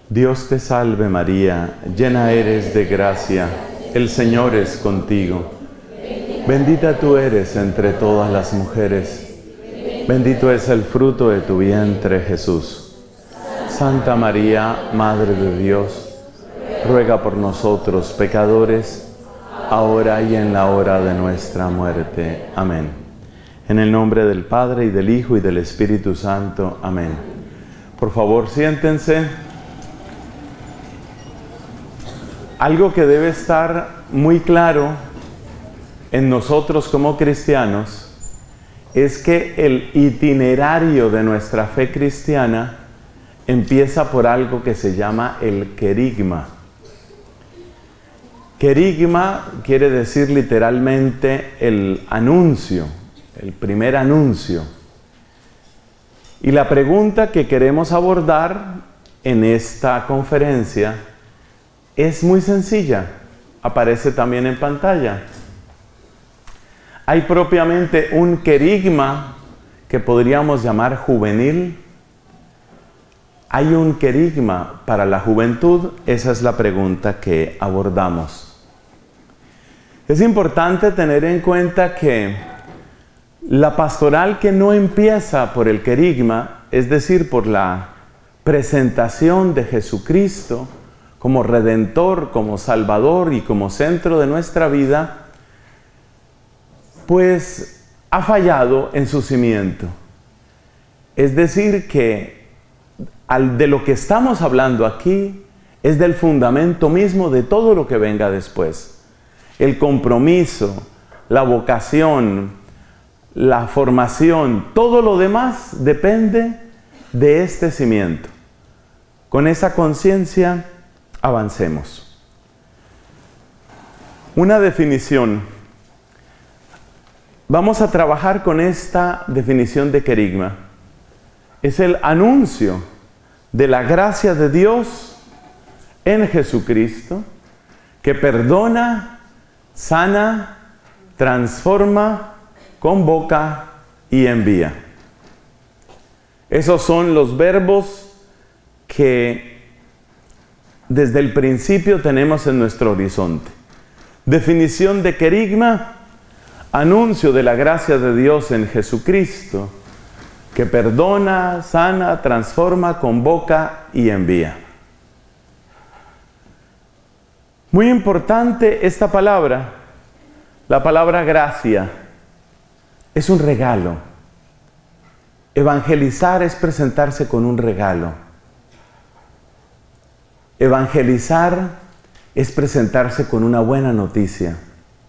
Dios te salve María, llena eres de gracia, el Señor es contigo. Bendita tú eres entre todas las mujeres, bendito es el fruto de tu vientre Jesús. Santa María, Madre de Dios, ruega por nosotros pecadores, ahora y en la hora de nuestra muerte. Amén. En el nombre del Padre, y del Hijo, y del Espíritu Santo. Amén. Por favor, siéntense. Algo que debe estar muy claro en nosotros como cristianos es que el itinerario de nuestra fe cristiana empieza por algo que se llama el querigma. Querigma quiere decir literalmente el anuncio, el primer anuncio. Y la pregunta que queremos abordar en esta conferencia es muy sencilla, aparece también en pantalla. Hay propiamente un querigma que podríamos llamar juvenil. ¿Hay un querigma para la juventud? Esa es la pregunta que abordamos. Es importante tener en cuenta que la pastoral que no empieza por el querigma, es decir, por la presentación de Jesucristo como Redentor, como Salvador y como centro de nuestra vida, pues ha fallado en su cimiento. Es decir, que de lo que estamos hablando aquí es del fundamento mismo de todo lo que venga después. El compromiso, la vocación, la formación, todo lo demás depende de este cimiento. Con esa conciencia avancemos. Una definición. Vamos a trabajar con esta definición de querigma. Es el anuncio de la gracia de Dios en Jesucristo, que perdona, sana, transforma, convoca y envía. Esos son los verbos que desde el principio tenemos en nuestro horizonte. Definición de querigma: anuncio de la gracia de Dios en Jesucristo, que perdona, sana, transforma, convoca y envía. Muy importante esta palabra, la palabra gracia. Es un regalo. Evangelizar es presentarse con un regalo. Evangelizar es presentarse con una buena noticia.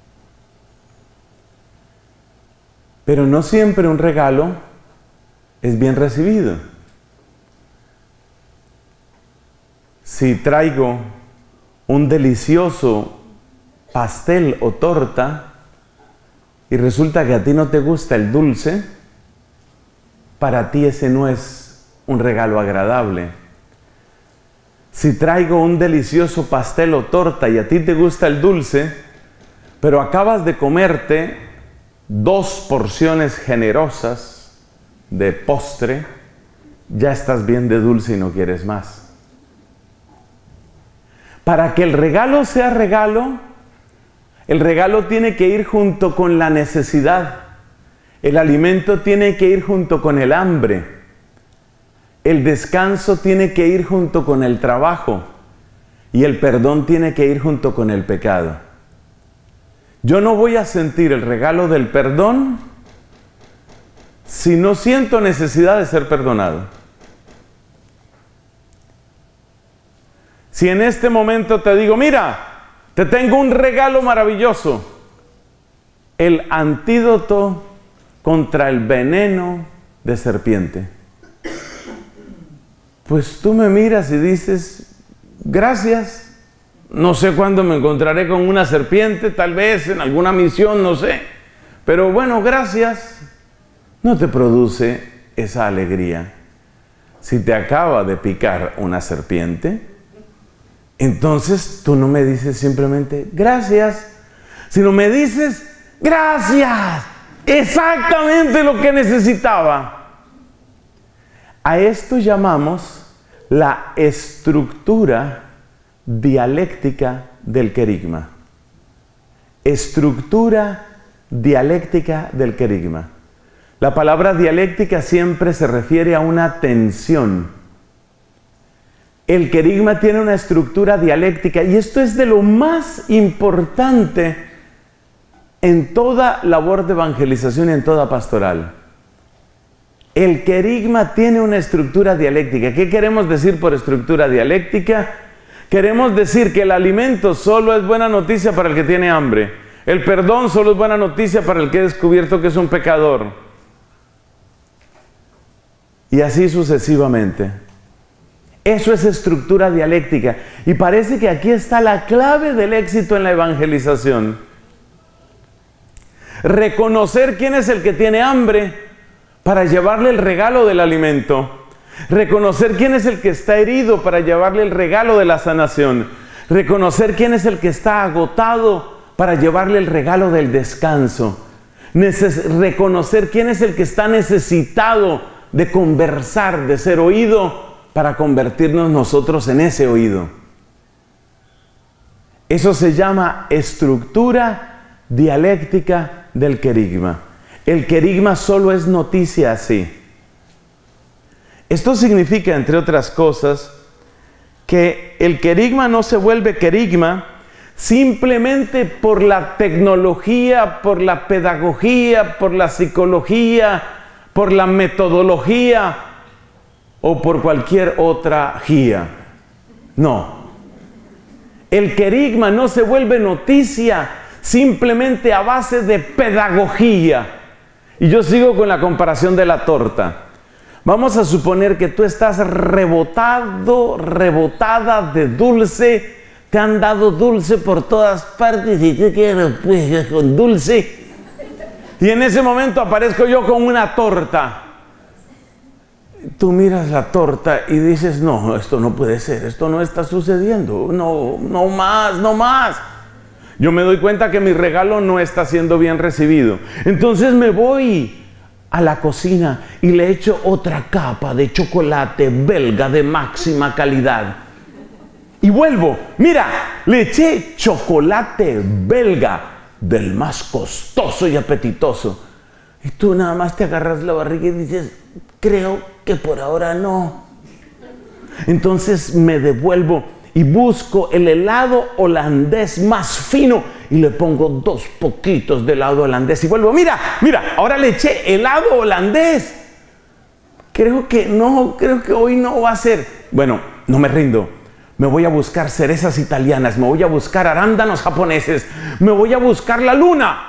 Pero no siempre un regalo es bien recibido. Si traigo un delicioso pastel o torta y resulta que a ti no te gusta el dulce, para ti ese no es un regalo agradable. Si traigo un delicioso pastel o torta y a ti te gusta el dulce, pero acabas de comerte 2 porciones generosas de postre, ya estás bien de dulce y no quieres más. Para que el regalo sea regalo, el regalo tiene que ir junto con la necesidad. El alimento tiene que ir junto con el hambre. El descanso tiene que ir junto con el trabajo. Y el perdón tiene que ir junto con el pecado. Yo no voy a sentir el regalo del perdón si no siento necesidad de ser perdonado. Si en este momento te digo, mira, te tengo un regalo maravilloso, el antídoto contra el veneno de serpiente, pues tú me miras y dices, gracias, no sé cuándo me encontraré con una serpiente, tal vez en alguna misión, no sé, pero bueno, gracias. No te produce esa alegría. Si te acaba de picar una serpiente, entonces tú no me dices simplemente gracias, sino me dices gracias, exactamente lo que necesitaba. A esto llamamos la estructura dialéctica del querigma. Estructura dialéctica del querigma. La palabra dialéctica siempre se refiere a una tensión. El querigma tiene una estructura dialéctica y esto es de lo más importante en toda labor de evangelización y en toda pastoral. El querigma tiene una estructura dialéctica. ¿Qué queremos decir por estructura dialéctica? Queremos decir que el alimento solo es buena noticia para el que tiene hambre. El perdón solo es buena noticia para el que ha descubierto que es un pecador. Y así sucesivamente. Eso es estructura dialéctica. Y parece que aquí está la clave del éxito en la evangelización. Reconocer quién es el que tiene hambre para llevarle el regalo del alimento. Reconocer quién es el que está herido para llevarle el regalo de la sanación. Reconocer quién es el que está agotado para llevarle el regalo del descanso. Reconocer quién es el que está necesitado de conversar, de ser oído, para convertirnos nosotros en ese oído. Eso se llama estructura dialéctica del querigma. El querigma solo es noticia así. Esto significa, entre otras cosas, que el querigma no se vuelve querigma simplemente por la tecnología, por la pedagogía, por la psicología, por la metodología o por cualquier otra guía. No. El querigma no se vuelve noticia simplemente a base de pedagogía. Y yo sigo con la comparación de la torta. Vamos a suponer que tú estás rebotada de dulce, te han dado dulce por todas partes y tú quieres pues con dulce. Y en ese momento aparezco yo con una torta. Tú miras la torta y dices, no, esto no puede ser, esto no está sucediendo, no más. Yo me doy cuenta que mi regalo no está siendo bien recibido. Entonces me voy a la cocina y le echo otra capa de chocolate belga de máxima calidad. Y vuelvo, mira, le eché chocolate belga del más costoso y apetitoso. Y tú nada más te agarras la barriga y dices, creo que por ahora no. Entonces me devuelvo y busco el helado holandés más fino y le pongo 2 poquitos de helado holandés y vuelvo, mira, ahora le eché helado holandés. Creo que hoy no va a ser. Bueno, no me rindo. Me voy a buscar cerezas italianas, me voy a buscar arándanos japoneses, me voy a buscar la luna.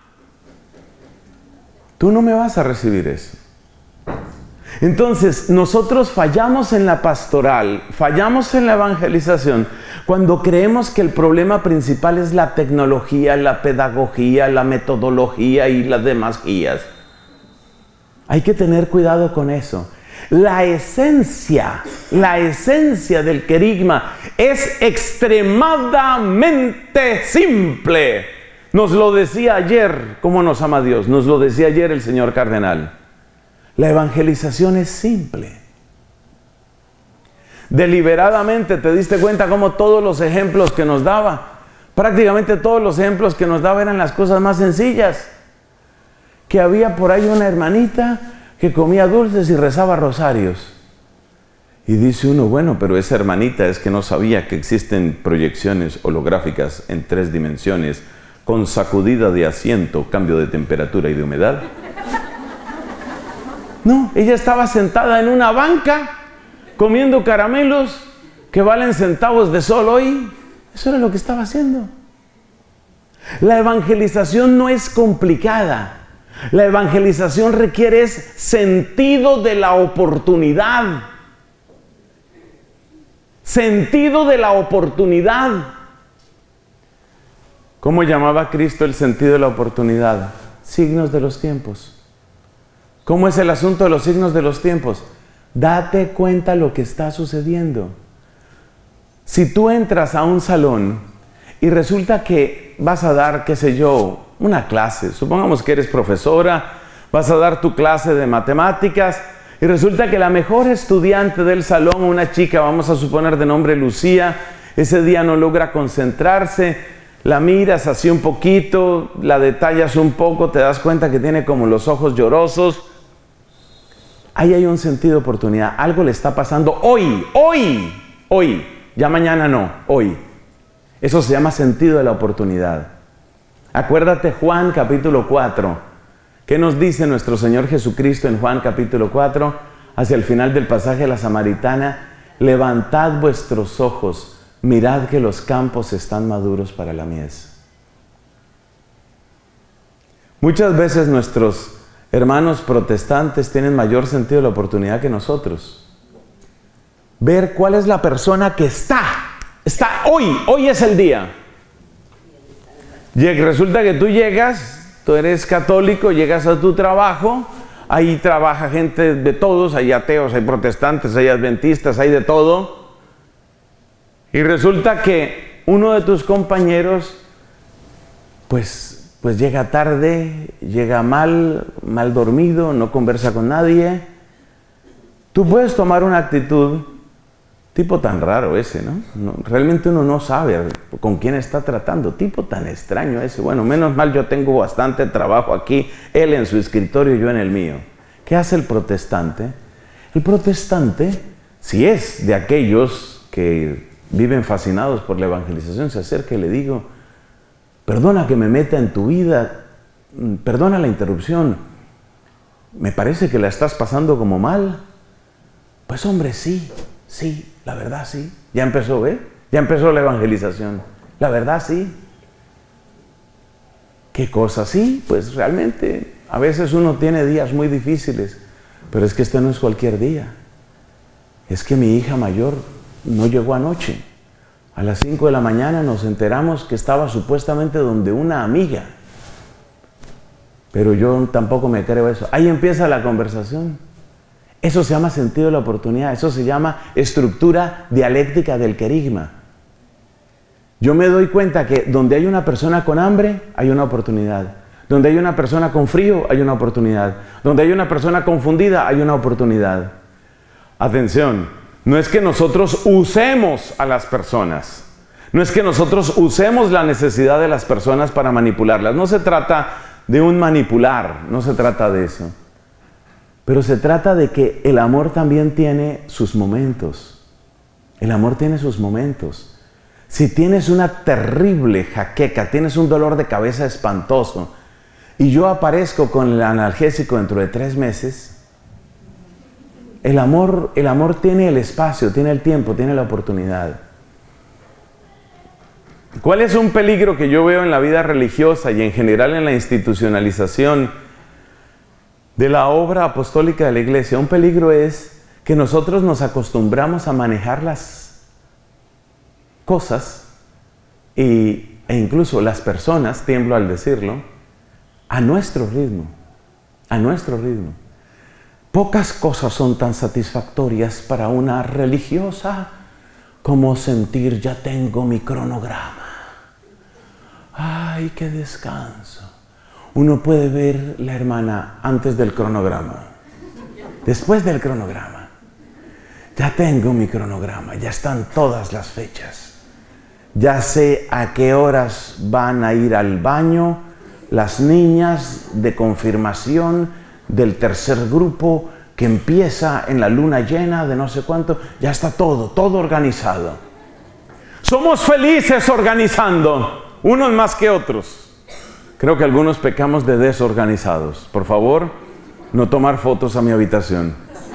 Tú no me vas a recibir eso. Entonces, nosotros fallamos en la pastoral, fallamos en la evangelización, cuando creemos que el problema principal es la tecnología, la pedagogía, la metodología y las demás guías. Hay que tener cuidado con eso. La esencia del querigma es extremadamente simple. Nos lo decía ayer, ¿cómo nos ama Dios? Nos lo decía ayer el señor cardenal. La evangelización es simple. Deliberadamente te diste cuenta cómo todos los ejemplos que nos daba, prácticamente todos los ejemplos que nos daba eran las cosas más sencillas. Que había por ahí una hermanita que comía dulces y rezaba rosarios. Y dice uno, bueno, pero esa hermanita es que no sabía que existen proyecciones holográficas en 3 dimensiones con sacudida de asiento, cambio de temperatura y de humedad. No, ella estaba sentada en una banca comiendo caramelos que valen centavos de sol hoy. Eso era lo que estaba haciendo. La evangelización no es complicada. La evangelización requiere sentido de la oportunidad. Sentido de la oportunidad. ¿Cómo llamaba Cristo el sentido de la oportunidad? Signos de los tiempos. ¿Cómo es el asunto de los signos de los tiempos? Date cuenta lo que está sucediendo. Si tú entras a un salón y resulta que vas a dar, qué sé yo, una clase, supongamos que eres profesora, vas a dar tu clase de matemáticas Y resulta que la mejor estudiante del salón, una chica, vamos a suponer de nombre Lucía, ese día no logra concentrarse, la miras así un poquito, la detallas un poco, te das cuenta que tiene como los ojos llorosos. Ahí hay un sentido de oportunidad, algo le está pasando hoy, ya mañana no, hoy. Eso se llama sentido de la oportunidad. Acuérdate Juan capítulo 4. ¿Qué nos dice nuestro Señor Jesucristo en Juan capítulo 4? Hacia el final del pasaje de la Samaritana: levantad vuestros ojos, mirad que los campos están maduros para la mies. Muchas veces nuestros hermanos protestantes tienen mayor sentido de la oportunidad que nosotros. Ver cuál es la persona que está hoy es el día. Resulta que tú llegas, tú eres católico, llegas a tu trabajo, ahí trabaja gente de todos, hay ateos, hay protestantes, hay adventistas, hay de todo. Y resulta que uno de tus compañeros, pues llega tarde, llega mal dormido, no conversa con nadie. Tú puedes tomar una actitud, tipo tan raro ese, ¿no? Realmente uno no sabe con quién está tratando, tipo tan extraño ese. Bueno, menos mal yo tengo bastante trabajo aquí, él en su escritorio, yo en el mío. ¿Qué hace el protestante? El protestante, si es de aquellos que viven fascinados por la evangelización, se acerca y le digo: perdona que me meta en tu vida, perdona la interrupción, me parece que la estás pasando como mal. Pues hombre, sí, la verdad sí. Ya empezó, ya empezó la evangelización. La verdad sí. ¿Qué cosa? Sí, pues realmente a veces uno tiene días muy difíciles, pero es que este no es cualquier día. Es que mi hija mayor no llegó anoche. A las 5 de la mañana nos enteramos que estaba supuestamente donde una amiga. Pero yo tampoco me creo eso. Ahí empieza la conversación. Eso se llama sentido de la oportunidad. Eso se llama estructura dialéctica del querigma. Yo me doy cuenta que donde hay una persona con hambre, hay una oportunidad. Donde hay una persona con frío, hay una oportunidad. Donde hay una persona confundida, hay una oportunidad. Atención, no es que nosotros usemos a las personas. No es que nosotros usemos la necesidad de las personas para manipularlas. No se trata de un manipular, no se trata de eso. Pero se trata de que el amor también tiene sus momentos. El amor tiene sus momentos. Si tienes una terrible jaqueca, tienes un dolor de cabeza espantoso, y yo aparezco con el analgésico dentro de 3 meses, el amor tiene el espacio, tiene el tiempo, tiene la oportunidad. ¿Cuál es un peligro que yo veo en la vida religiosa y en general en la institucionalización de la obra apostólica de la Iglesia? Un peligro es que nosotros nos acostumbramos a manejar las cosas e incluso las personas, tiemblo al decirlo, a nuestro ritmo, a nuestro ritmo. Pocas cosas son tan satisfactorias para una religiosa como sentir: ya tengo mi cronograma. ¡Ay, qué descanso! Uno puede ver la hermana antes del cronograma, después del cronograma. Ya tengo mi cronograma, ya están todas las fechas. Ya sé a qué horas van a ir al baño las niñas de confirmación del tercer grupo que empieza en la luna llena de no sé cuánto. Ya está todo organizado. Somos felices organizando, unos más que otros. Creo que algunos pecamos de desorganizados. Por favor, no tomar fotos a mi habitación.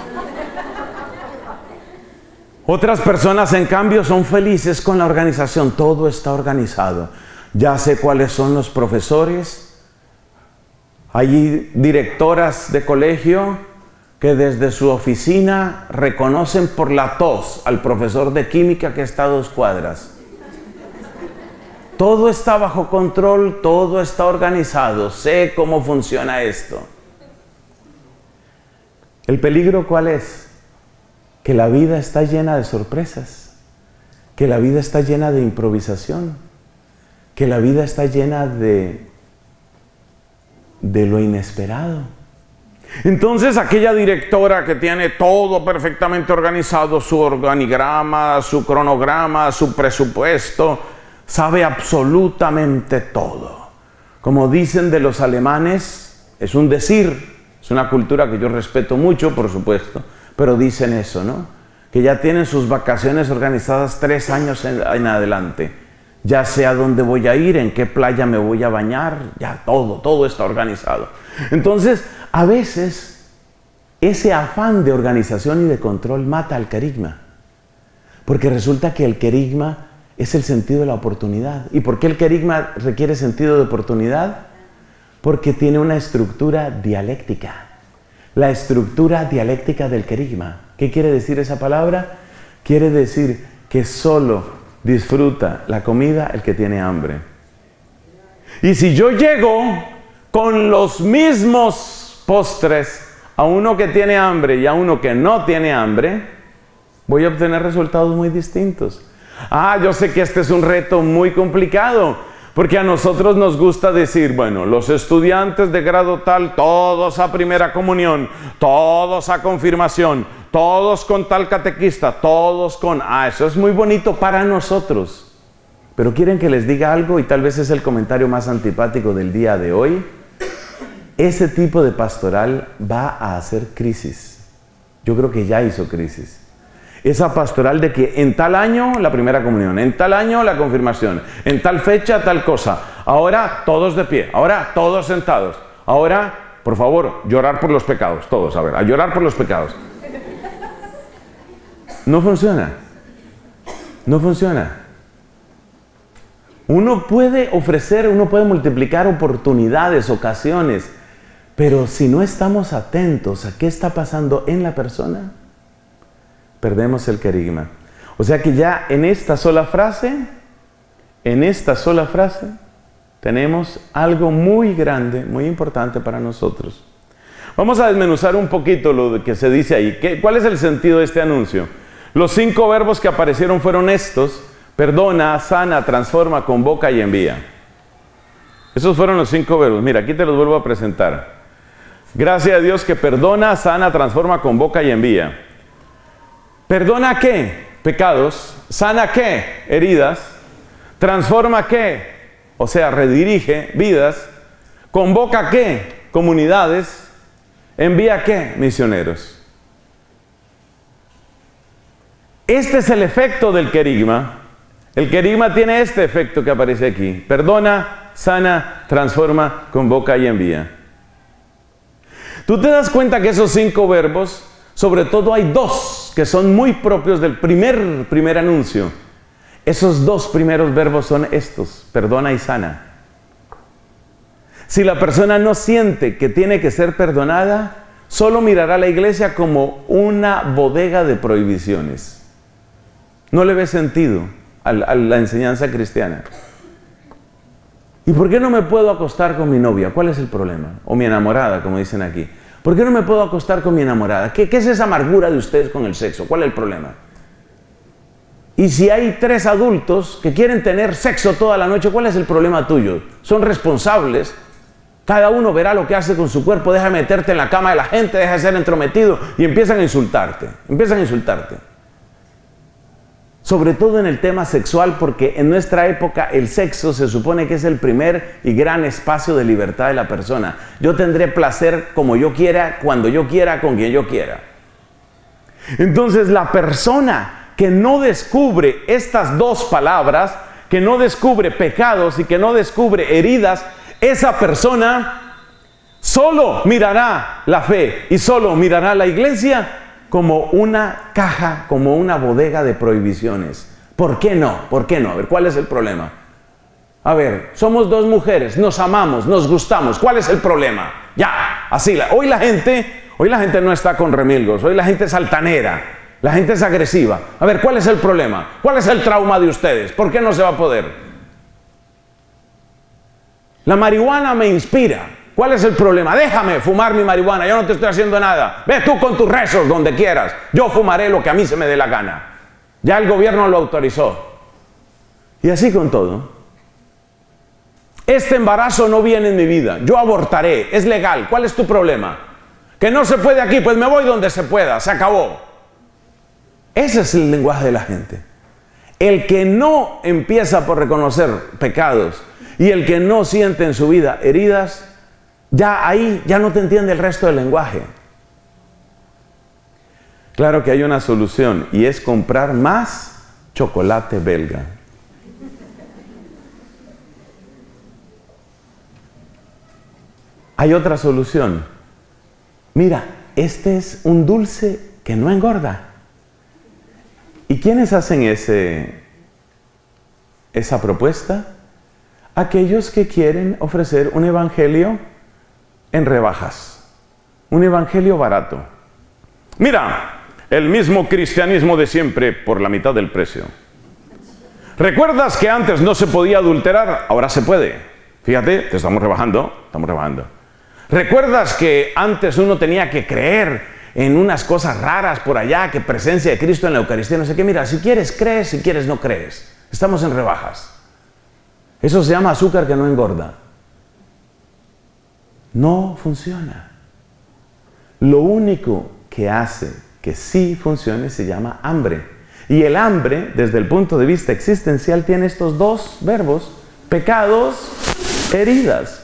Otras personas, en cambio, son felices con la organización. Todo está organizado. Ya sé cuáles son los profesores. Hay directoras de colegio que desde su oficina reconocen por la tos al profesor de química que está a 2 cuadras. Todo está bajo control, todo está organizado. Sé cómo funciona esto. ¿El peligro cuál es? Que la vida está llena de sorpresas, que la vida está llena de improvisación, que la vida está llena de lo inesperado. Entonces aquella directora que tiene todo perfectamente organizado, su organigrama, su cronograma, su presupuesto, sabe absolutamente todo. Como dicen de los alemanes, es un decir, es una cultura que yo respeto mucho, por supuesto, pero dicen eso, ¿no? Que ya tienen sus vacaciones organizadas 3 años en adelante. Ya sé a dónde voy a ir, en qué playa me voy a bañar, ya todo está organizado. Entonces, a veces, ese afán de organización y de control mata al querigma. Porque resulta que el querigma es el sentido de la oportunidad. ¿Y por qué el querigma requiere sentido de oportunidad? Porque tiene una estructura dialéctica. La estructura dialéctica del querigma. ¿Qué quiere decir esa palabra? Quiere decir que solo disfruta la comida el que tiene hambre. Y si yo llego con los mismos postres a uno que tiene hambre y a uno que no tiene hambre, voy a obtener resultados muy distintos. Yo sé que este es un reto muy complicado, porque a nosotros nos gusta decir, bueno, los estudiantes de grado tal, todos a primera comunión, todos a confirmación, todos con tal catequista, todos con... eso es muy bonito para nosotros. Pero quieren que les diga algo, y tal vez es el comentario más antipático del día de hoy. Ese tipo de pastoral va a hacer crisis. Yo creo que ya hizo crisis. Esa pastoral de que en tal año la primera comunión, en tal año la confirmación, en tal fecha tal cosa. Ahora todos de pie, ahora todos sentados. Ahora, por favor, llorar por los pecados. Todos, a llorar por los pecados. No funciona. No funciona. Uno puede ofrecer, uno puede multiplicar oportunidades, ocasiones, pero si no estamos atentos a qué está pasando en la persona, perdemos el querigma. O sea que ya en esta sola frase, tenemos algo muy grande, muy importante para nosotros. Vamos a desmenuzar un poquito lo que se dice ahí. ¿Cuál es el sentido de este anuncio? Los 5 verbos que aparecieron fueron estos: perdona, sana, transforma, convoca y envía. Esos fueron los 5 verbos. Mira, aquí te los vuelvo a presentar. Gracias a Dios que perdona, sana, transforma, convoca y envía. ¿Perdona qué? Pecados. ¿Sana qué? Heridas. ¿Transforma qué? O sea, redirige vidas. ¿Convoca qué? Comunidades. ¿Envía qué? Misioneros. Este es el efecto del querigma. El querigma tiene este efecto que aparece aquí. Perdona, sana, transforma, convoca y envía. Tú te das cuenta que esos 5 verbos, sobre todo hay 2 que son muy propios del primer anuncio. Esos 2 primeros verbos son estos: perdona y sana. Si la persona no siente que tiene que ser perdonada, solo mirará a la iglesia como una bodega de prohibiciones. No le ve sentido a la enseñanza cristiana. ¿Y por qué no me puedo acostar con mi novia? ¿Cuál es el problema? O mi enamorada, como dicen aquí. ¿Por qué no me puedo acostar con mi enamorada? ¿Qué es esa amargura de ustedes con el sexo? ¿Cuál es el problema? Y si hay 3 adultos que quieren tener sexo toda la noche, ¿cuál es el problema tuyo? Son responsables. Cada uno verá lo que hace con su cuerpo. Deja de meterte en la cama de la gente, deja de ser entrometido, y empiezan a insultarte. Empiezan a insultarte. Sobre todo en el tema sexual, porque en nuestra época el sexo se supone que es el primer y gran espacio de libertad de la persona. Yo tendré placer como yo quiera, cuando yo quiera, con quien yo quiera. Entonces la persona que no descubre estas 2 palabras, que no descubre pecados y que no descubre heridas, esa persona solo mirará la fe y solo mirará la iglesia como una caja, como una bodega de prohibiciones. ¿Por qué no? ¿Por qué no? A ver, ¿cuál es el problema? A ver, somos 2 mujeres, nos amamos, nos gustamos. ¿Cuál es el problema? Ya, así. Hoy la gente no está con remilgos, hoy la gente es altanera, la gente es agresiva. A ver, ¿cuál es el problema? ¿Cuál es el trauma de ustedes? ¿Por qué no se va a poder? La marihuana me inspira. ¿Cuál es el problema? Déjame fumar mi marihuana, yo no te estoy haciendo nada. Ve tú con tus rezos donde quieras. Yo fumaré lo que a mí se me dé la gana. Ya el gobierno lo autorizó. Y así con todo. Este embarazo no viene en mi vida. Yo abortaré. Es legal. ¿Cuál es tu problema? Que no se puede aquí, pues me voy donde se pueda, se acabó. Ese es el lenguaje de la gente. El que no empieza por reconocer pecados y el que no siente en su vida heridas, ya ahí ya no te entiende el resto del lenguaje. Claro que hay una solución y es comprar más chocolate belga. Hay otra solución. Mira, este es un dulce que no engorda. ¿Y quiénes hacen esa propuesta? Aquellos que quieren ofrecer un evangelio en rebajas, un evangelio barato. Mira, el mismo cristianismo de siempre por la mitad del precio. ¿Recuerdas que antes no se podía adulterar? Ahora se puede. Fíjate, te estamos rebajando, estamos rebajando. ¿Recuerdas que antes uno tenía que creer en unas cosas raras por allá, que presencia de Cristo en la Eucaristía, no sé qué? Mira, si quieres crees, si quieres no crees. Estamos en rebajas. Eso se llama azúcar que no engorda. No funciona. Lo único que hace que sí funcione se llama hambre. Y el hambre, desde el punto de vista existencial, tiene estos dos verbos: pecados, heridas.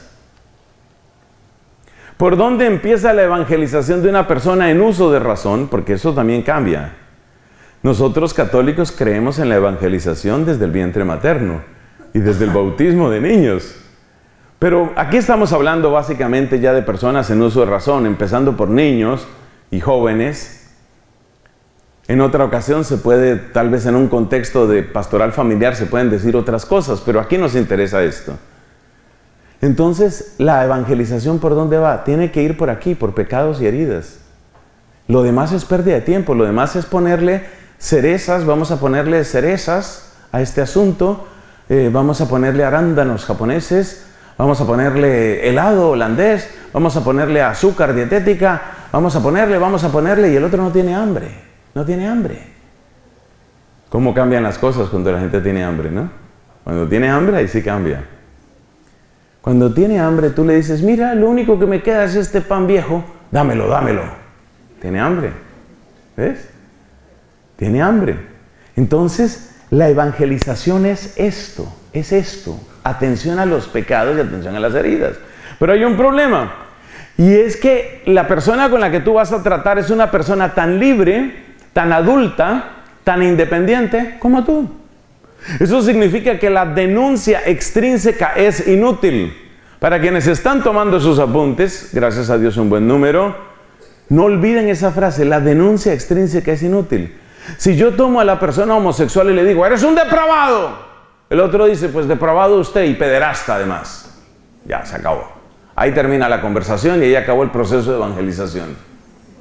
¿Por dónde empieza la evangelización de una persona en uso de razón? Porque eso también cambia. Nosotros católicos creemos en la evangelización desde el vientre materno y desde el bautismo de niños. Pero aquí estamos hablando básicamente ya de personas en uso de razón, empezando por niños y jóvenes. En otra ocasión se puede, tal vez en un contexto de pastoral familiar, se pueden decir otras cosas, pero aquí nos interesa esto. Entonces, la evangelización, ¿por dónde va? Tiene que ir por aquí, por pecados y heridas. Lo demás es pérdida de tiempo, lo demás es ponerle cerezas, vamos a ponerle cerezas a este asunto, vamos a ponerle arándanos japoneses, vamos a ponerle helado holandés, vamos a ponerle azúcar dietética, vamos a ponerle, y el otro no tiene hambre, no tiene hambre. ¿Cómo cambian las cosas cuando la gente tiene hambre, no? Cuando tiene hambre, ahí sí cambia. Cuando tiene hambre, tú le dices, mira, lo único que me queda es este pan viejo, dámelo, dámelo. Tiene hambre, ¿ves? Tiene hambre. Entonces, la evangelización es esto, atención a los pecados y atención a las heridas. Pero hay un problema, y es que la persona con la que tú vas a tratar es una persona tan libre, tan adulta, tan independiente como tú. Eso significa que la denuncia extrínseca es inútil. Para quienes están tomando sus apuntes, gracias a Dios un buen número, no olviden esa frase: la denuncia extrínseca es inútil. Si yo tomo a la persona homosexual y le digo, eres un depravado, el otro dice, pues depravado usted y pederasta además. Ya, se acabó. Ahí termina la conversación y ahí acabó el proceso de evangelización.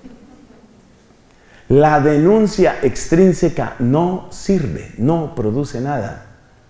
La denuncia extrínseca no sirve, no produce nada.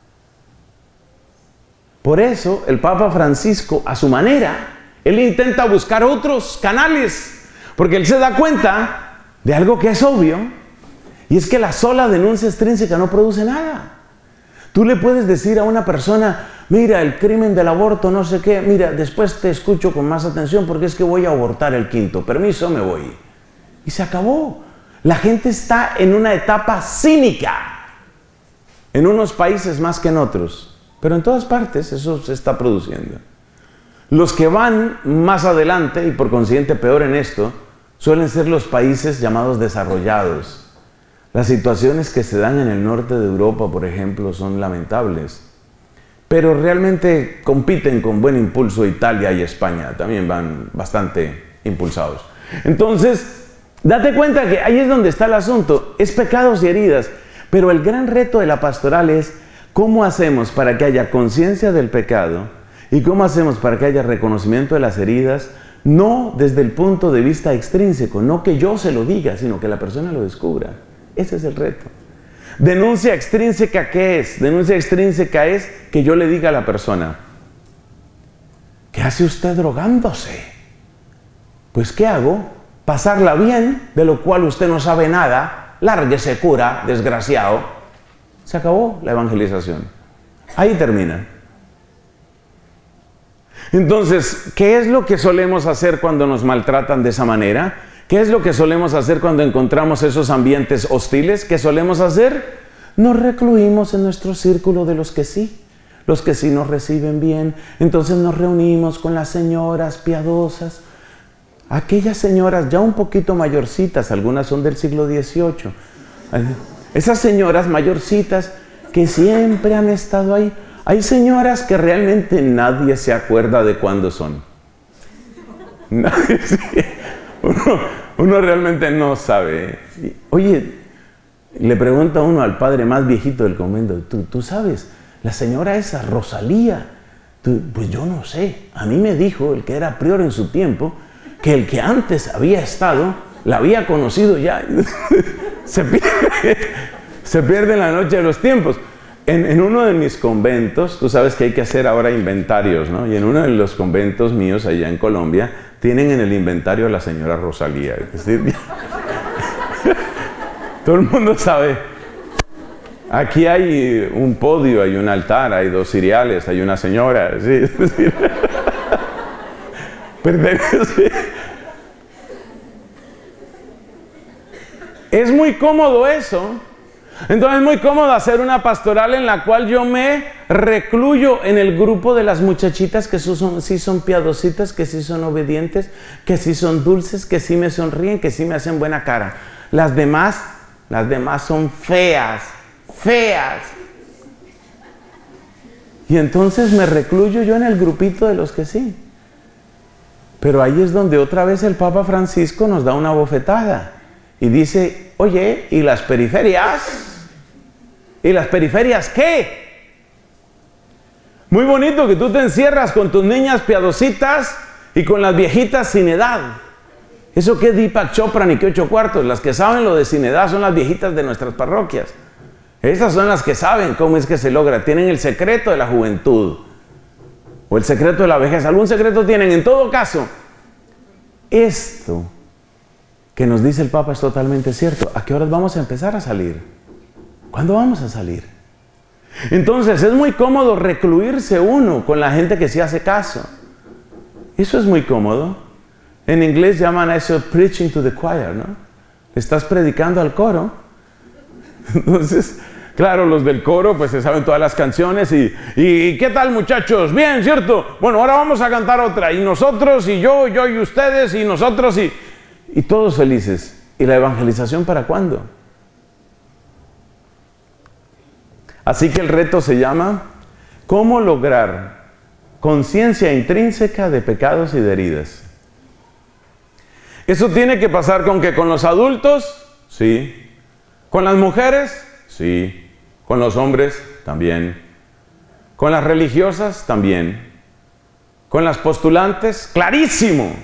Por eso el Papa Francisco, a su manera, él intenta buscar otros canales, porque él se da cuenta de algo que es obvio, y es que la sola denuncia extrínseca no produce nada. Tú le puedes decir a una persona, mira, el crimen del aborto, no sé qué, mira, después te escucho con más atención porque es que voy a abortar el quinto, permiso, me voy. Y se acabó. La gente está en una etapa cínica, en unos países más que en otros, pero en todas partes eso se está produciendo. Los que van más adelante, y por consiguiente peor en esto, suelen ser los países llamados desarrollados. Las situaciones que se dan en el norte de Europa, por ejemplo, son lamentables, pero realmente compiten con buen impulso Italia y España, también van bastante impulsados. Entonces, date cuenta que ahí es donde está el asunto, es pecados y heridas, pero el gran reto de la pastoral es cómo hacemos para que haya conciencia del pecado y cómo hacemos para que haya reconocimiento de las heridas, no desde el punto de vista extrínseco, no que yo se lo diga, sino que la persona lo descubra. Ese es el reto. Denuncia extrínseca, ¿qué es? Denuncia extrínseca es que yo le diga a la persona, ¿qué hace usted drogándose? Pues, ¿qué hago? Pasarla bien, de lo cual usted no sabe nada, lárguese cura, desgraciado. Se acabó la evangelización. Ahí termina. Entonces, ¿qué es lo que solemos hacer cuando nos maltratan de esa manera? ¿Qué es lo que solemos hacer cuando encontramos esos ambientes hostiles? ¿Qué solemos hacer? Nos recluimos en nuestro círculo de los que sí nos reciben bien. Entonces nos reunimos con las señoras piadosas, aquellas señoras ya un poquito mayorcitas, algunas son del siglo XVIII, esas señoras mayorcitas que siempre han estado ahí. Hay señoras que realmente nadie se acuerda de cuándo son. Uno realmente no sabe. Oye, le pregunta uno al padre más viejito del convento, ¿tú sabes? La señora esa, Rosalía. Pues yo no sé. A mí me dijo el que era prior en su tiempo que el que antes había estado, la había conocido ya. Se pierde en la noche de los tiempos. En uno de mis conventos, tú sabes que hay que hacer ahora inventarios, ¿no? Y en uno de los conventos míos allá en Colombia, tienen en el inventario a la señora Rosalía. Es decir, todo el mundo sabe. Aquí hay un podio, hay un altar, hay 2 ciriales, hay una señora. ¿Sí? Es decir, pertenece. Es muy cómodo eso. Entonces es muy cómodo hacer una pastoral en la cual yo me recluyo en el grupo de las muchachitas que sí son piadositas, que sí son obedientes, que sí son dulces, que sí me sonríen, que sí me hacen buena cara. Las demás son feas. Y entonces me recluyo yo en el grupito de los que sí. Pero ahí es donde otra vez el Papa Francisco nos da una bofetada y dice, oye, ¿y las periferias? ¿Y las periferias qué? Muy bonito que tú te encierras con tus niñas piadositas y con las viejitas sin edad. ¿Eso qué Deepak Chopra ni qué 8 cuartos? Las que saben lo de sin edad son las viejitas de nuestras parroquias. Esas son las que saben cómo es que se logra. Tienen el secreto de la juventud. O el secreto de la vejez. Algún secreto tienen. En todo caso, esto que nos dice el Papa es totalmente cierto. ¿A qué horas vamos a empezar a salir? ¿Cuándo vamos a salir? Entonces es muy cómodo recluirse uno con la gente que sí hace caso. Eso es muy cómodo. En inglés llaman a eso preaching to the choir, ¿no? Estás predicando al coro. Entonces, claro, los del coro pues se saben todas las canciones y ¿qué tal, muchachos? Bien, ¿cierto? Bueno, ahora vamos a cantar otra. Y nosotros, y yo y ustedes, y nosotros, y todos felices. ¿Y la evangelización para cuándo? Así que el reto se llama ¿cómo lograr conciencia intrínseca de pecados y de heridas? Eso tiene que pasar con que con los adultos, sí. Con las mujeres, sí. Con los hombres, también. Con las religiosas, también. Con las postulantes, clarísimo.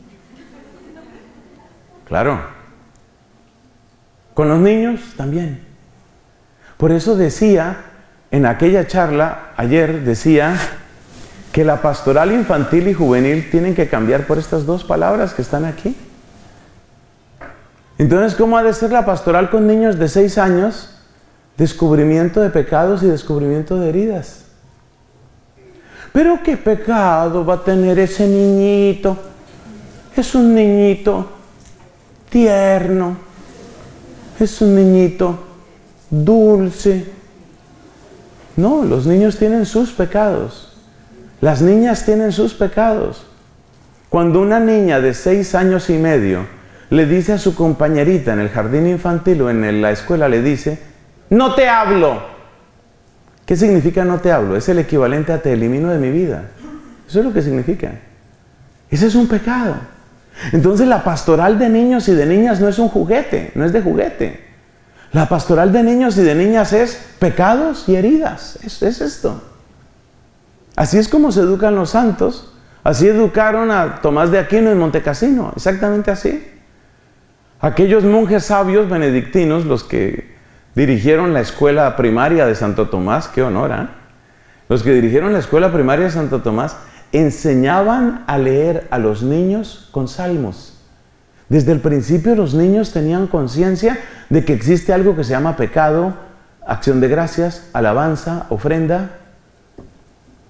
Claro. Con los niños, también. Por eso decía, en aquella charla, ayer, decía que la pastoral infantil y juvenil tienen que cambiar por estas 2 palabras que están aquí. Entonces, ¿cómo ha de ser la pastoral con niños de 6 años? Descubrimiento de pecados y descubrimiento de heridas. ¿Pero qué pecado va a tener ese niñito? Es un niñito tierno. Es un niñito dulce. No, los niños tienen sus pecados. Las niñas tienen sus pecados. Cuando una niña de 6 años y medio le dice a su compañerita en el jardín infantil o en la escuela, le dice, no te hablo. ¿Qué significa no te hablo? Es el equivalente a te elimino de mi vida. Eso es lo que significa. Ese es un pecado. Entonces la pastoral de niños y de niñas no es un juguete, no es de juguete. La pastoral de niños y de niñas es pecados y heridas. Es esto. Así es como se educan los santos. Así educaron a Tomás de Aquino en Montecassino. Exactamente así. Aquellos monjes sabios benedictinos, los que dirigieron la escuela primaria de Santo Tomás, qué honor, ¿eh? Los que dirigieron la escuela primaria de Santo Tomás enseñaban a leer a los niños con salmos. Desde el principio los niños tenían conciencia de que existe algo que se llama pecado, acción de gracias, alabanza, ofrenda.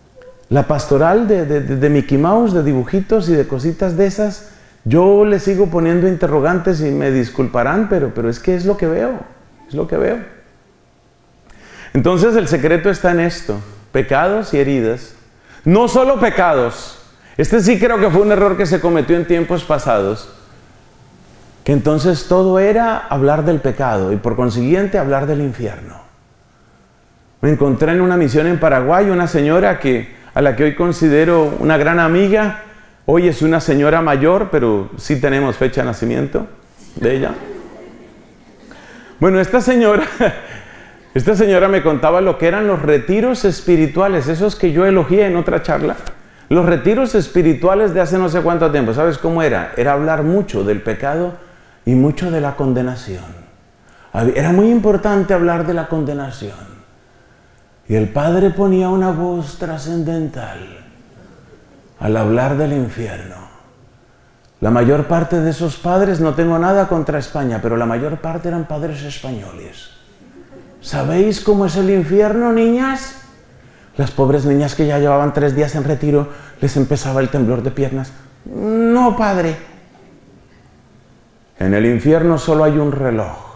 La pastoral de Mickey Mouse, de dibujitos y de cositas de esas, yo le sigo poniendo interrogantes y me disculparán, pero es que es lo que veo, es lo que veo. Entonces el secreto está en esto, pecados y heridas. No solo pecados, este sí creo que fue un error que se cometió en tiempos pasados, que entonces todo era hablar del pecado y por consiguiente hablar del infierno. Me encontré en una misión en Paraguay una señora a la que hoy considero una gran amiga. Hoy es una señora mayor, pero sí tenemos fecha de nacimiento de ella. Bueno, esta señora me contaba lo que eran los retiros espirituales, esos que yo elogié en otra charla. Los retiros espirituales de hace no sé cuánto tiempo. ¿Sabes cómo era? Era hablar mucho del pecado y mucho de la condenación. Era muy importante hablar de la condenación. Y el padre ponía una voz trascendental al hablar del infierno. La mayor parte de esos padres, no tengo nada contra España, pero la mayor parte eran padres españoles. ¿Sabéis cómo es el infierno, niñas? Las pobres niñas que ya llevaban 3 días en retiro, les empezaba el temblor de piernas. No, padre. En el infierno solo hay un reloj.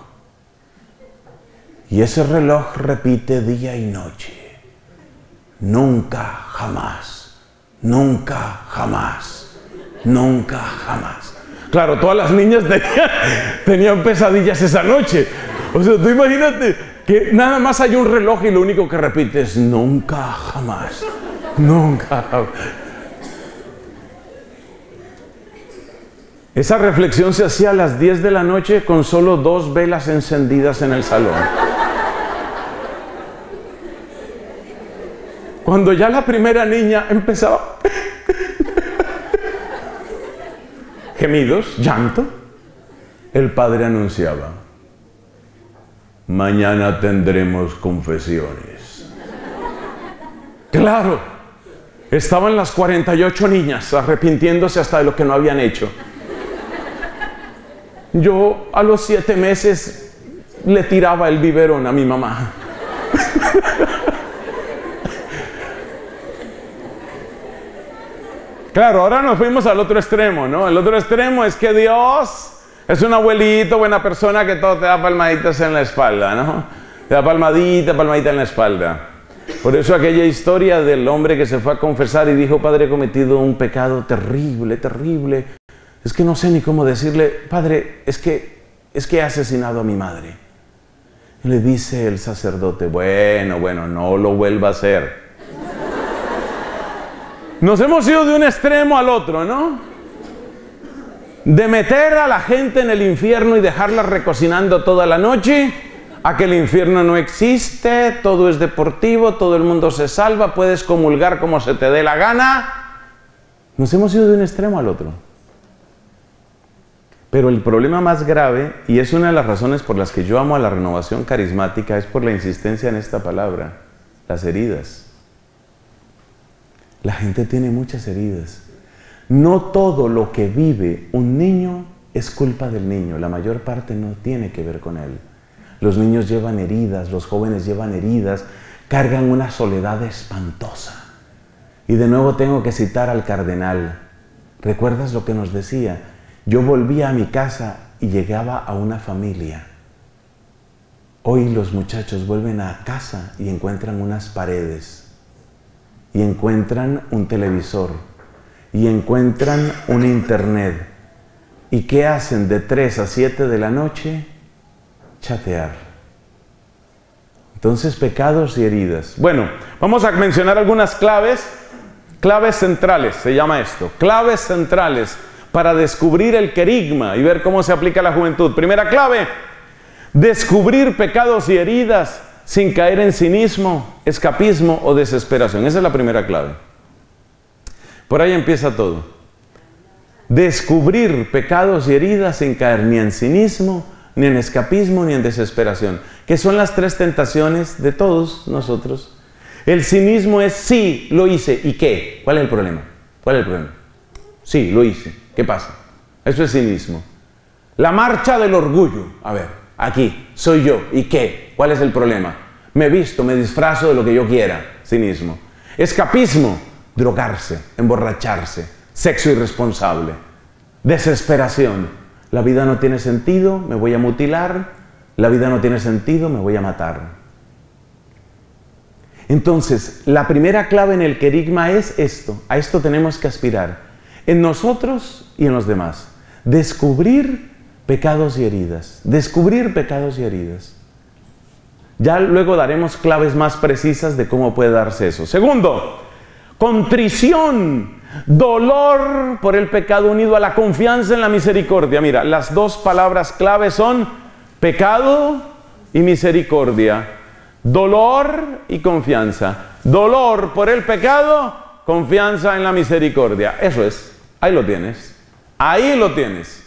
Y ese reloj repite día y noche. Nunca, jamás. Nunca, jamás. Nunca, jamás. Claro, todas las niñas tenían pesadillas esa noche. O sea, tú imagínate que nada más hay un reloj y lo único que repite es nunca, jamás. Nunca, jamás. Esa reflexión se hacía a las 10 de la noche con solo 2 velas encendidas en el salón. Cuando ya la primera niña empezaba gemidos, llanto, el padre anunciaba: mañana tendremos confesiones. Claro, estaban las 48 niñas arrepintiéndose hasta de lo que no habían hecho. Yo a los 7 meses le tiraba el biberón a mi mamá. Claro, ahora nos fuimos al otro extremo, ¿no? El otro extremo es que Dios es un abuelito, buena persona que todo te da palmaditas en la espalda, ¿no? Te da palmadita en la espalda. Por eso aquella historia del hombre que se fue a confesar y dijo: Padre, he cometido un pecado terrible, terrible. Es que no sé ni cómo decirle: Padre, es que he asesinado a mi madre. Y le dice el sacerdote: bueno, no lo vuelva a hacer. Nos hemos ido de un extremo al otro, ¿no? De meter a la gente en el infierno y dejarla recocinando toda la noche, a que el infierno no existe, todo es deportivo, todo el mundo se salva, puedes comulgar como se te dé la gana. Nos hemos ido de un extremo al otro. Pero el problema más grave, y es una de las razones por las que yo amo a la renovación carismática, es por la insistencia en esta palabra: las heridas. La gente tiene muchas heridas. No todo lo que vive un niño es culpa del niño. La mayor parte no tiene que ver con él. Los niños llevan heridas, los jóvenes llevan heridas, cargan una soledad espantosa. Y de nuevo tengo que citar al cardenal. ¿Recuerdas lo que nos decía? Yo volvía a mi casa y llegaba a una familia. Hoy los muchachos vuelven a casa y encuentran unas paredes. Y encuentran un televisor, y encuentran un internet. ¿Y qué hacen de 3 a 7 de la noche? Chatear. Entonces, pecados y heridas. Bueno, vamos a mencionar algunas claves centrales, se llama esto. Claves centrales para descubrir el querigma y ver cómo se aplica a la juventud. Primera clave: descubrir pecados y heridas sin caer en cinismo, escapismo o desesperación. Esa es la primera clave. Por ahí empieza todo. Descubrir pecados y heridas sin caer ni en cinismo, ni en escapismo, ni en desesperación. Que son las 3 tentaciones de todos nosotros. El cinismo es: sí, lo hice, ¿y qué? ¿Cuál es el problema? ¿Cuál es el problema? Sí, lo hice, ¿qué pasa? Eso es cinismo. La marcha del orgullo. A ver, aquí, soy yo, ¿y qué? ¿Cuál es el problema? Me visto, me disfrazo de lo que yo quiera. Cinismo. Escapismo. drogarse, emborracharse, sexo irresponsable, desesperación. La vida no tiene sentido, me voy a mutilar. La vida no tiene sentido, me voy a matar. Entonces, la primera clave en el querigma es esto. A esto tenemos que aspirar. En nosotros y en los demás. Descubrir pecados y heridas. Descubrir pecados y heridas. Ya luego daremos claves más precisas de cómo puede darse eso. Segundo, contrición, dolor por el pecado unido a la confianza en la misericordia. Mira, las dos palabras claves son pecado y misericordia. Dolor y confianza. Dolor por el pecado, confianza en la misericordia. Eso es. Ahí lo tienes. Ahí lo tienes.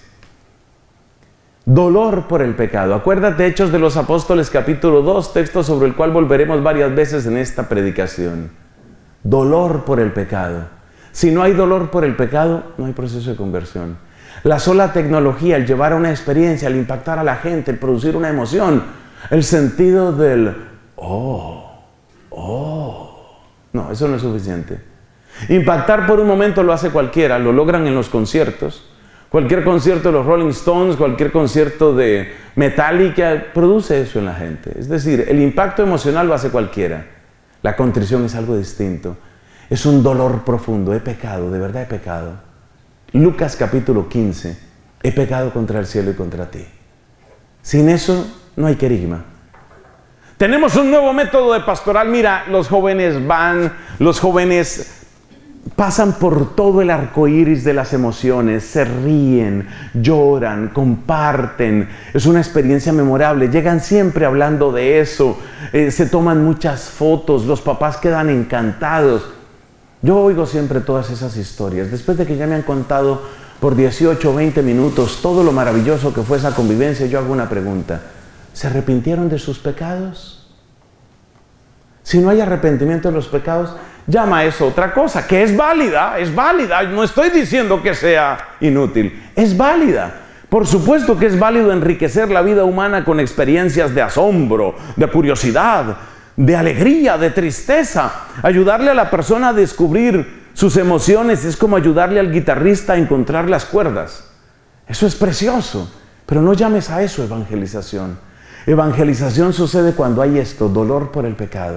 Dolor por el pecado. Acuérdate, Hechos de los Apóstoles, capítulo 2, texto sobre el cual volveremos varias veces en esta predicación. Dolor por el pecado. Si no hay dolor por el pecado, no hay proceso de conversión. La sola tecnología, el llevar a una experiencia, el impactar a la gente, el producir una emoción, el sentido del no, eso no es suficiente. Impactar por un momento lo hace cualquiera, lo logran en los conciertos. Cualquier concierto de los Rolling Stones, cualquier concierto de Metallica, produce eso en la gente. Es decir, el impacto emocional lo hace cualquiera. La contrición es algo distinto. Es un dolor profundo. He pecado, de verdad he pecado. Lucas capítulo 15. He pecado contra el cielo y contra ti. Sin eso no hay querigma. Tenemos un nuevo método de pastoral. Mira, los jóvenes pasan por todo el arco iris de las emociones, se ríen, lloran, comparten. Es una experiencia memorable. Llegan siempre hablando de eso. Se toman muchas fotos. Los papás quedan encantados. Yo oigo siempre todas esas historias. Después de que ya me han contado por 18 o 20 minutos todo lo maravilloso que fue esa convivencia, yo hago una pregunta. ¿Se arrepintieron de sus pecados? Si no hay arrepentimiento de los pecados, llama eso otra cosa, que es válida, no estoy diciendo que sea inútil, es válida. Por supuesto que es válido enriquecer la vida humana con experiencias de asombro, de curiosidad, de alegría, de tristeza. Ayudarle a la persona a descubrir sus emociones es como ayudarle al guitarrista a encontrar las cuerdas. Eso es precioso, pero no llames a eso evangelización. Evangelización sucede cuando hay esto, dolor por el pecado.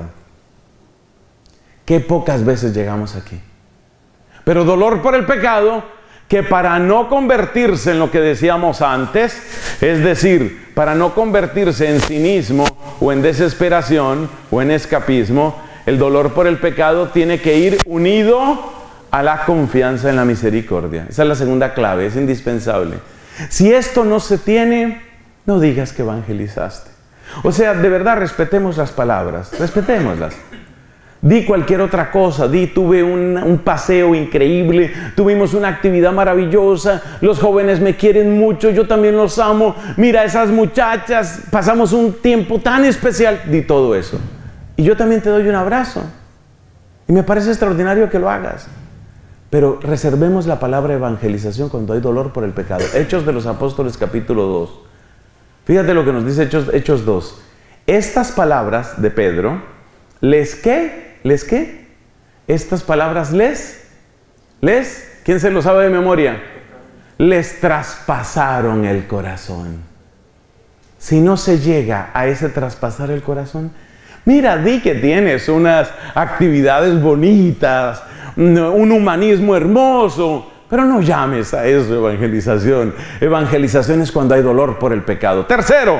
Qué pocas veces llegamos aquí. Pero dolor por el pecado que para no convertirse en lo que decíamos antes, es decir, para no convertirse en cinismo o en desesperación o en escapismo, el dolor por el pecado tiene que ir unido a la confianza en la misericordia. Esa es la segunda clave, es indispensable. Si esto no se tiene, no digas que evangelizaste. O sea, de verdad, respetemos las palabras, respetémoslas. Di cualquier otra cosa, tuve un paseo increíble, tuvimos una actividad maravillosa, los jóvenes me quieren mucho, yo también los amo, mira esas muchachas, pasamos un tiempo tan especial, di todo eso. Y yo también te doy un abrazo. Y me parece extraordinario que lo hagas. Pero reservemos la palabra evangelización cuando hay dolor por el pecado. Hechos de los Apóstoles capítulo 2. Fíjate lo que nos dice Hechos 2. Estas palabras de Pedro, ¿les qué? Estas palabras ¿quién se lo sabe de memoria? Les traspasaron el corazón. Si no se llega a ese traspasar el corazón, mira, di que tienes unas actividades bonitas, un humanismo hermoso, pero no llames a eso evangelización. Evangelización es cuando hay dolor por el pecado. Tercero.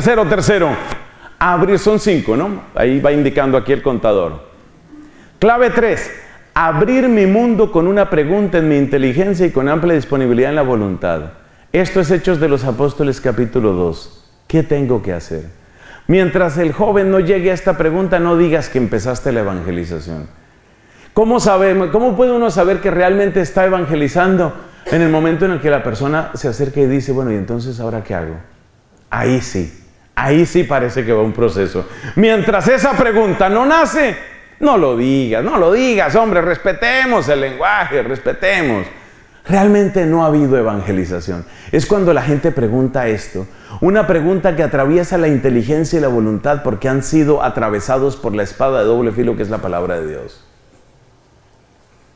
Abrir, son 5, ¿no? Ahí va indicando aquí el contador. Clave 3. Abrir mi mundo con una pregunta en mi inteligencia y con amplia disponibilidad en la voluntad. Esto es Hechos de los Apóstoles capítulo 2. ¿Qué tengo que hacer? Mientras el joven no llegue a esta pregunta, no digas que empezaste la evangelización. ¿Cómo puede uno saber que realmente está evangelizando? En el momento en el que la persona se acerca y dice, bueno, ¿y entonces ahora qué hago? Ahí sí parece que va un proceso. Mientras esa pregunta no nace, no lo digas, hombre, respetemos el lenguaje, respetemos. Realmente no ha habido evangelización. Es cuando la gente pregunta esto, una pregunta que atraviesa la inteligencia y la voluntad porque han sido atravesados por la espada de doble filo que es la palabra de Dios.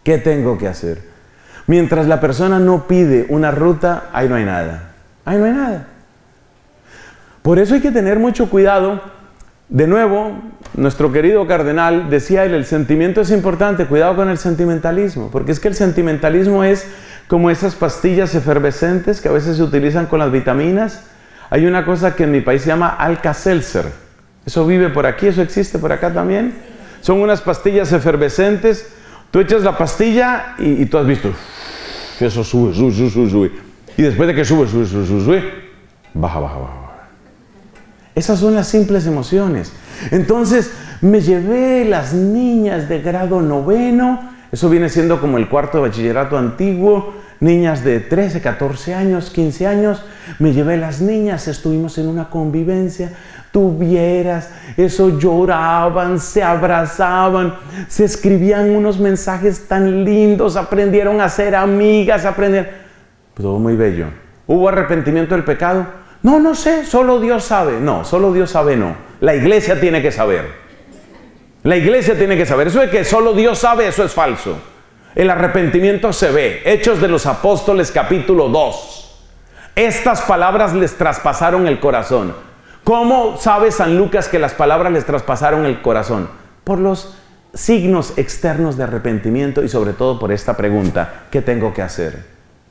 ¿Qué tengo que hacer? Mientras la persona no pide una ruta, ahí no hay nada. Ahí no hay nada. Por eso hay que tener mucho cuidado. De nuevo, nuestro querido cardenal decía él, el sentimiento es importante, cuidado con el sentimentalismo, porque es que el sentimentalismo es como esas pastillas efervescentes que a veces se utilizan con las vitaminas. Hay una cosa que en mi país se llama Alka-Seltzer. Eso vive por aquí, eso existe por acá también. Son unas pastillas efervescentes. Tú echas la pastilla y tú has visto, eso sube, sube, sube, sube, sube. Y después de que sube, sube, sube, sube, sube, baja, baja, baja. Esas son las simples emociones. Entonces me llevé las niñas de grado 9, eso viene siendo como el cuarto de bachillerato antiguo, niñas de 13, 14 años, 15 años, me llevé las niñas, estuvimos en una convivencia, tú vieras, eso lloraban, se abrazaban, se escribían unos mensajes tan lindos, aprendieron a ser amigas, todo muy bello. ¿Hubo arrepentimiento del pecado? No, no sé, solo Dios sabe. No, solo Dios sabe no. La iglesia tiene que saber. La iglesia tiene que saber. Eso de que solo Dios sabe, eso es falso. El arrepentimiento se ve. Hechos de los Apóstoles, capítulo 2. Estas palabras les traspasaron el corazón. ¿Cómo sabe San Lucas que las palabras les traspasaron el corazón? Por los signos externos de arrepentimiento y sobre todo por esta pregunta: ¿qué tengo que hacer?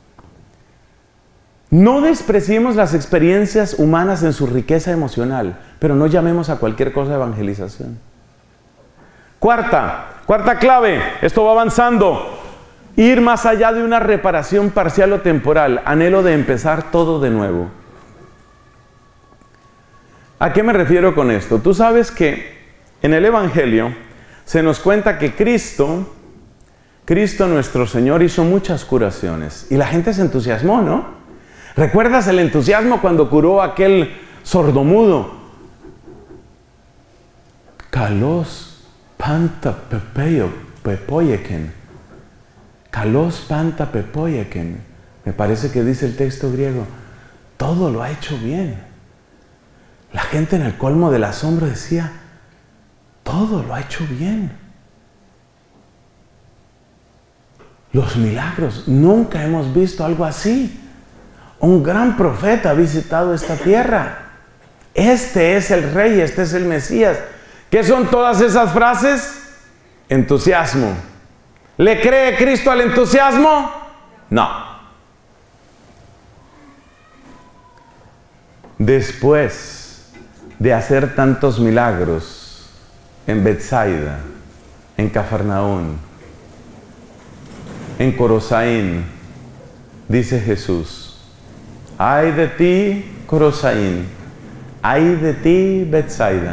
No despreciemos las experiencias humanas en su riqueza emocional, pero no llamemos a cualquier cosa evangelización. Cuarta clave, esto va avanzando. Ir más allá de una reparación parcial o temporal, anhelo de empezar todo de nuevo. ¿A qué me refiero con esto? Tú sabes que en el Evangelio se nos cuenta que Cristo nuestro Señor hizo muchas curaciones y la gente se entusiasmó, ¿no? ¿Recuerdas el entusiasmo cuando curó a aquel sordomudo? Kalos panta pepoyeken. Kalos panta pepoyeken. Me parece que dice el texto griego. Todo lo ha hecho bien. La gente en el colmo del asombro decía, todo lo ha hecho bien. Los milagros, nunca hemos visto algo así. Un gran profeta ha visitado esta tierra. Este es el Rey, este es el Mesías. ¿Qué son todas esas frases? Entusiasmo. ¿Le cree Cristo al entusiasmo? No. Después de hacer tantos milagros en Betsaida, en Cafarnaún, en Corosaín, dice Jesús: ay de ti, Corosaín, ay de ti, Betsaida.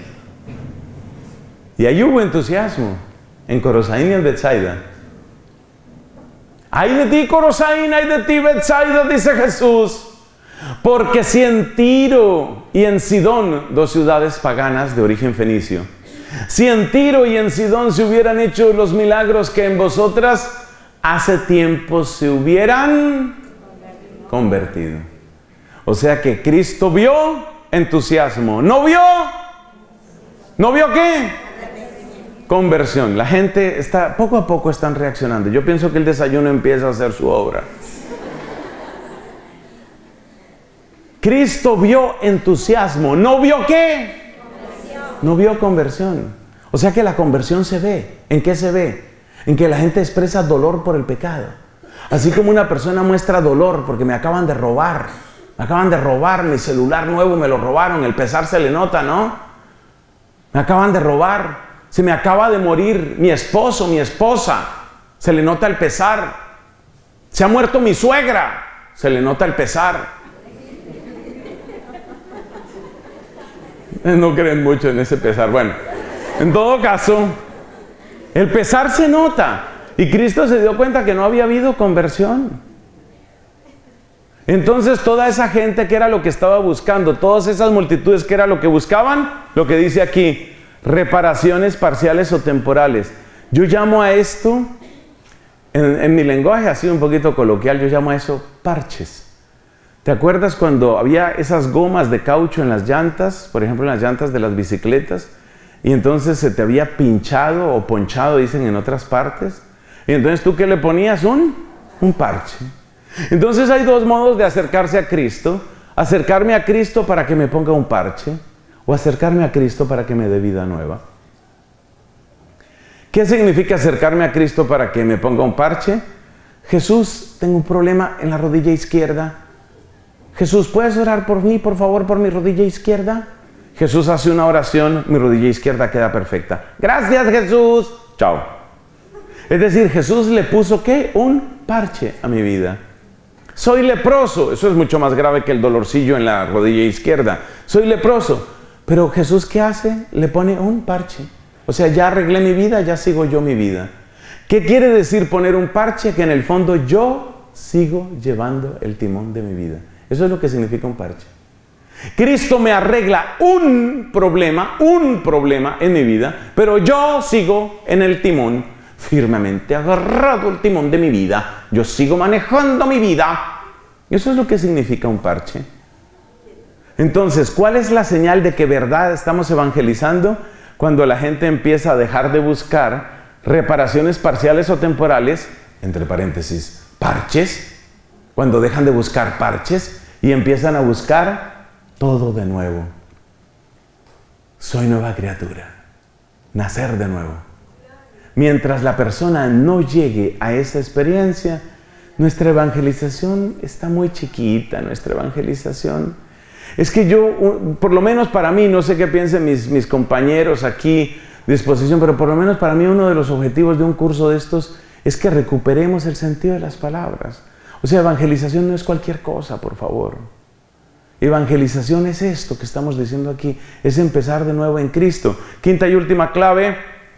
Y ahí hubo entusiasmo, en Corosaín y en Betsaida. Ay de ti, Corosaín, ay de ti, Betsaida, dice Jesús. Porque si en Tiro y en Sidón, dos ciudades paganas de origen fenicio, si en Tiro y en Sidón se hubieran hecho los milagros que en vosotras, hace tiempo se hubieran convertido. O sea que Cristo vio entusiasmo. ¿No vio? ¿No vio qué? Conversión. La gente está, poco a poco están reaccionando. Yo pienso que el desayuno empieza a hacer su obra. Cristo vio entusiasmo. ¿No vio qué? Conversión. No vio conversión. O sea que la conversión se ve. ¿En qué se ve? En que la gente expresa dolor por el pecado. Así como una persona muestra dolor porque me acaban de robar. Me acaban de robar mi celular nuevo, me lo robaron. El pesar se le nota, ¿no? Me acaban de robar. Se me acaba de morir mi esposo, mi esposa. Se le nota el pesar. Se ha muerto mi suegra. Se le nota el pesar. No creen mucho en ese pesar. Bueno, en todo caso, el pesar se nota. Y Cristo se dio cuenta que no había habido conversión. Entonces toda esa gente, que era lo que estaba buscando, todas esas multitudes, que era lo que buscaban, lo que dice aquí, reparaciones parciales o temporales. Yo llamo a esto, en mi lenguaje así un poquito coloquial, yo llamo a eso parches. ¿Te acuerdas cuando había esas gomas de caucho en las llantas, por ejemplo en las llantas de las bicicletas, y entonces se te había pinchado o ponchado, dicen en otras partes? Y entonces tú, ¿qué le ponías? Un parche. Entonces hay dos modos de acercarse a Cristo. Acercarme a Cristo para que me ponga un parche, o acercarme a Cristo para que me dé vida nueva. ¿Qué significa acercarme a Cristo para que me ponga un parche? Jesús, tengo un problema en la rodilla izquierda. Jesús, ¿puedes orar por mí, por favor, por mi rodilla izquierda? Jesús hace una oración, mi rodilla izquierda queda perfecta. Gracias, Jesús. Chao. Es decir, Jesús le puso, ¿qué? Un parche a mi vida. Soy leproso. Eso es mucho más grave que el dolorcillo en la rodilla izquierda. Soy leproso. Pero Jesús, ¿qué hace? Le pone un parche. O sea, ya arreglé mi vida, ya sigo yo mi vida. ¿Qué quiere decir poner un parche? Que en el fondo yo sigo llevando el timón de mi vida. Eso es lo que significa un parche. Cristo me arregla un problema en mi vida, pero yo sigo en el timón, firmemente agarrado el timón de mi vida. Yo sigo manejando mi vida. Eso es lo que significa un parche. Entonces, ¿cuál es la señal de que verdad estamos evangelizando? Cuando la gente empieza a dejar de buscar reparaciones parciales o temporales, entre paréntesis, parches, cuando dejan de buscar parches y empiezan a buscar todo de nuevo. Soy nueva criatura, nacer de nuevo. Mientras la persona no llegue a esa experiencia, nuestra evangelización está muy chiquita, nuestra evangelización. Es que yo, por lo menos para mí, no sé qué piensen mis compañeros aquí de exposición, pero por lo menos para mí uno de los objetivos de un curso de estos es que recuperemos el sentido de las palabras. O sea, evangelización no es cualquier cosa, por favor. Evangelización es esto que estamos diciendo aquí, es empezar de nuevo en Cristo. Quinta y última clave,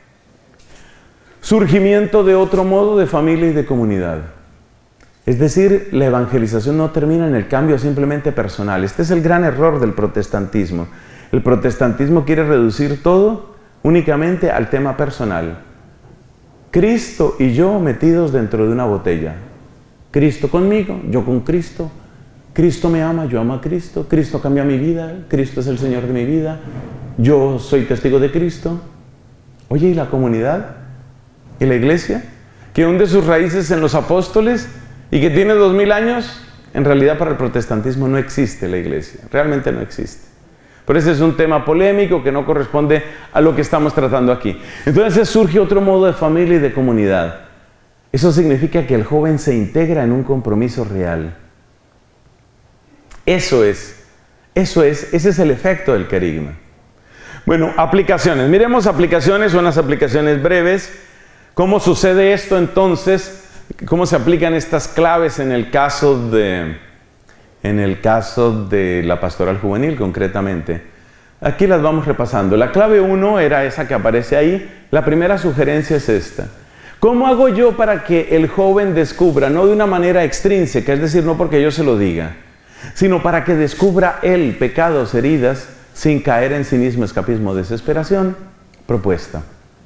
surgimiento de otro modo de familia y de comunidad. Es decir, la evangelización no termina en el cambio simplemente personal. Este es el gran error del protestantismo. El protestantismo quiere reducir todo únicamente al tema personal. Cristo y yo metidos dentro de una botella. Cristo conmigo, yo con Cristo. Cristo me ama, yo amo a Cristo. Cristo cambia mi vida, Cristo es el Señor de mi vida. Yo soy testigo de Cristo. Oye, ¿y la comunidad? ¿Y la iglesia? Que hunde sus raíces en los apóstoles y que tiene 2000 años. En realidad para el protestantismo no existe la iglesia, realmente no existe. Pero ese es un tema polémico que no corresponde a lo que estamos tratando aquí. Entonces surge otro modo de familia y de comunidad. Eso significa que el joven se integra en un compromiso real. ese es el efecto del querigma. Bueno, aplicaciones. Miremos aplicaciones, unas aplicaciones breves. ¿Cómo sucede esto entonces? ¿Cómo se aplican estas claves en el caso de la pastoral juvenil concretamente? Aquí las vamos repasando. La clave 1 era esa que aparece ahí. La primera sugerencia es esta. ¿Cómo hago yo para que el joven descubra, no de una manera extrínseca, es decir, no porque yo se lo diga, sino para que descubra él pecados, heridas, sin caer en cinismo, escapismo, desesperación? Propuesta.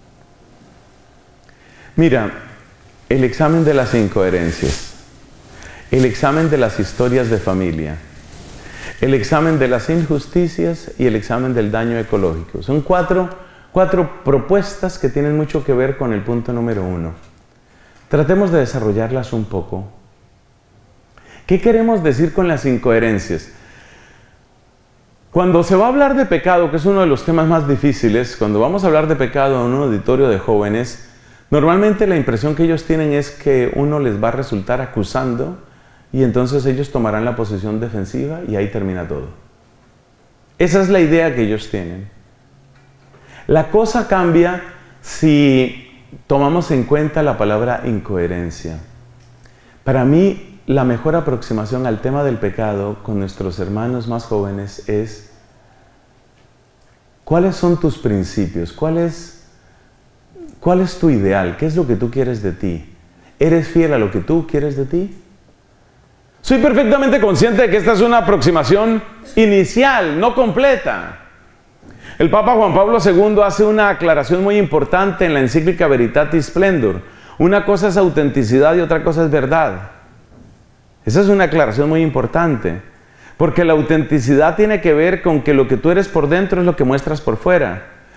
Mira, el examen de las incoherencias, el examen de las historias de familia, el examen de las injusticias y el examen del daño ecológico. Son cuatro propuestas que tienen mucho que ver con el punto número 1. Tratemos de desarrollarlas un poco. ¿Qué queremos decir con las incoherencias? Cuando se va a hablar de pecado, que es uno de los temas más difíciles, cuando vamos a hablar de pecado en un auditorio de jóvenes, normalmente la impresión que ellos tienen es que uno les va a resultar acusando y entonces ellos tomarán la posición defensiva y ahí termina todo. Esa es la idea que ellos tienen. La cosa cambia si tomamos en cuenta la palabra incoherencia. Para mí, la mejor aproximación al tema del pecado con nuestros hermanos más jóvenes es: ¿cuáles son tus principios? ¿Cuál es tu ideal? ¿Qué es lo que tú quieres de ti? ¿Eres fiel a lo que tú quieres de ti? Soy perfectamente consciente de que esta es una aproximación inicial, no completa. El Papa Juan Pablo II hace una aclaración muy importante en la encíclica Veritatis Splendor. Una cosa es autenticidad y otra cosa es verdad. Esa es una aclaración muy importante, porque la autenticidad tiene que ver con que lo que tú eres por dentro es lo que muestras por fuera.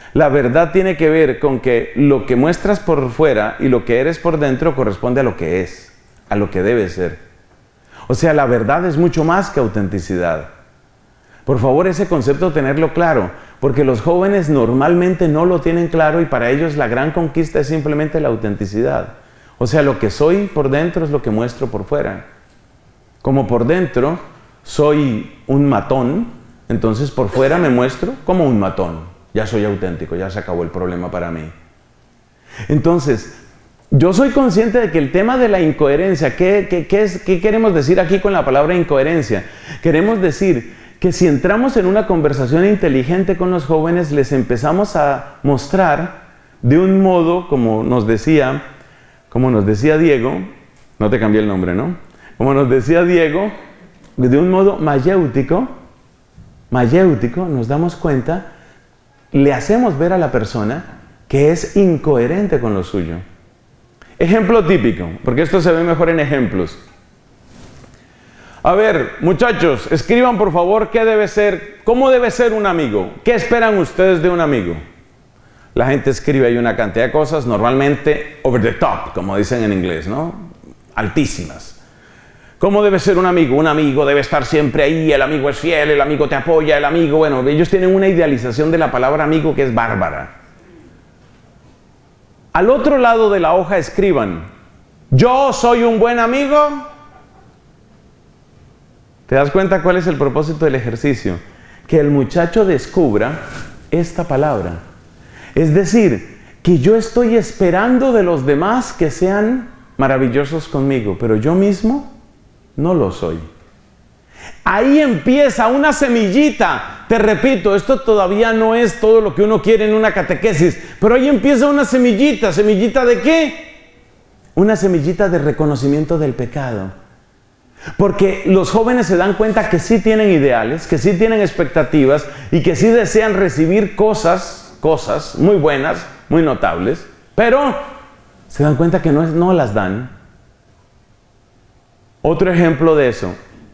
La verdad tiene que ver con que lo que muestras por fuera y lo que eres por dentro corresponde a lo que es, a lo que debe ser. O sea, la verdad es mucho más que autenticidad. Por favor, ese concepto tenerlo claro, porque los jóvenes normalmente no lo tienen claro y para ellos la gran conquista es simplemente la autenticidad. O sea, lo que soy por dentro es lo que muestro por fuera. Como por dentro soy un matón, entonces por fuera me muestro como un matón. Ya soy auténtico, ya se acabó el problema para mí. Entonces, yo soy consciente de que el tema de la incoherencia, ¿qué queremos decir aquí con la palabra incoherencia? Queremos decir que si entramos en una conversación inteligente con los jóvenes, les empezamos a mostrar de un modo, como nos decía Diego, no te cambié el nombre, ¿no? Como nos decía Diego, de un modo mayéutico, nos damos cuenta, le hacemos ver a la persona que es incoherente con lo suyo. Ejemplo típico, porque esto se ve mejor en ejemplos. A ver, muchachos, escriban por favor cómo debe ser un amigo. ¿Qué esperan ustedes de un amigo? La gente escribe ahí una cantidad de cosas, normalmente over the top, como dicen en inglés, ¿no? Altísimas. ¿Cómo debe ser un amigo? Un amigo debe estar siempre ahí, el amigo es fiel, el amigo te apoya, el amigo... Bueno, ellos tienen una idealización de la palabra amigo que es bárbara. Al otro lado de la hoja escriban, ¿yo soy un buen amigo? ¿Te das cuenta cuál es el propósito del ejercicio? Que el muchacho descubra esta palabra. Es decir, que yo estoy esperando de los demás que sean maravillosos conmigo, pero yo mismo no lo soy. Ahí empieza una semillita. Te repito, esto todavía no es todo lo que uno quiere en una catequesis, pero ahí empieza una semillita. ¿Semillita de qué? Una semillita de reconocimiento del pecado. Porque los jóvenes se dan cuenta que sí tienen ideales, que sí tienen expectativas y que sí desean recibir cosas muy buenas, muy notables, pero se dan cuenta que no las dan. Otro ejemplo de eso.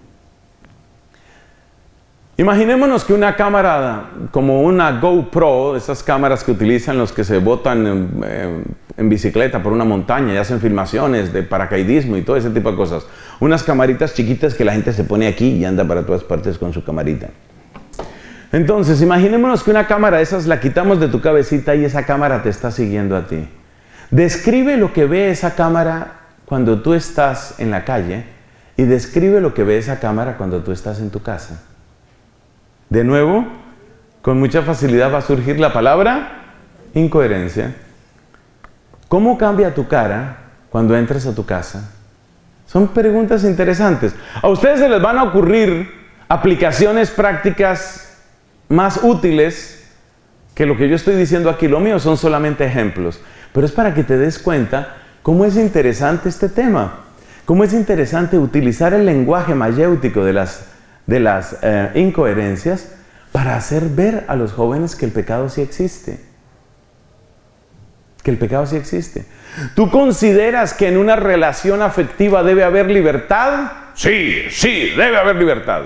Imaginémonos que una cámara como una GoPro, esas cámaras que utilizan los que se botan en bicicleta por una montaña y hacen filmaciones de paracaidismo y todo ese tipo de cosas. Unas camaritas chiquitas que la gente se pone aquí y anda para todas partes con su camarita. Entonces, imaginémonos que una cámara de esas la quitamos de tu cabecita y esa cámara te está siguiendo a ti. Describe lo que ve esa cámara cuando tú estás en la calle y describe lo que ve esa cámara cuando tú estás en tu casa. De nuevo, con mucha facilidad va a surgir la palabra incoherencia. ¿Cómo cambia tu cara cuando entras a tu casa? Son preguntas interesantes. A ustedes se les van a ocurrir aplicaciones prácticas más útiles que lo que yo estoy diciendo aquí. Lo mío son solamente ejemplos, pero es para que te des cuenta cómo es interesante este tema, cómo es interesante utilizar el lenguaje mayéutico de las incoherencias para hacer ver a los jóvenes que el pecado sí existe. Que el pecado sí existe. ¿Tú consideras que en una relación afectiva debe haber libertad? Sí, debe haber libertad.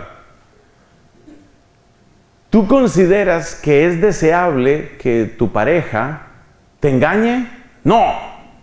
¿Tú consideras que es deseable que tu pareja te engañe? No.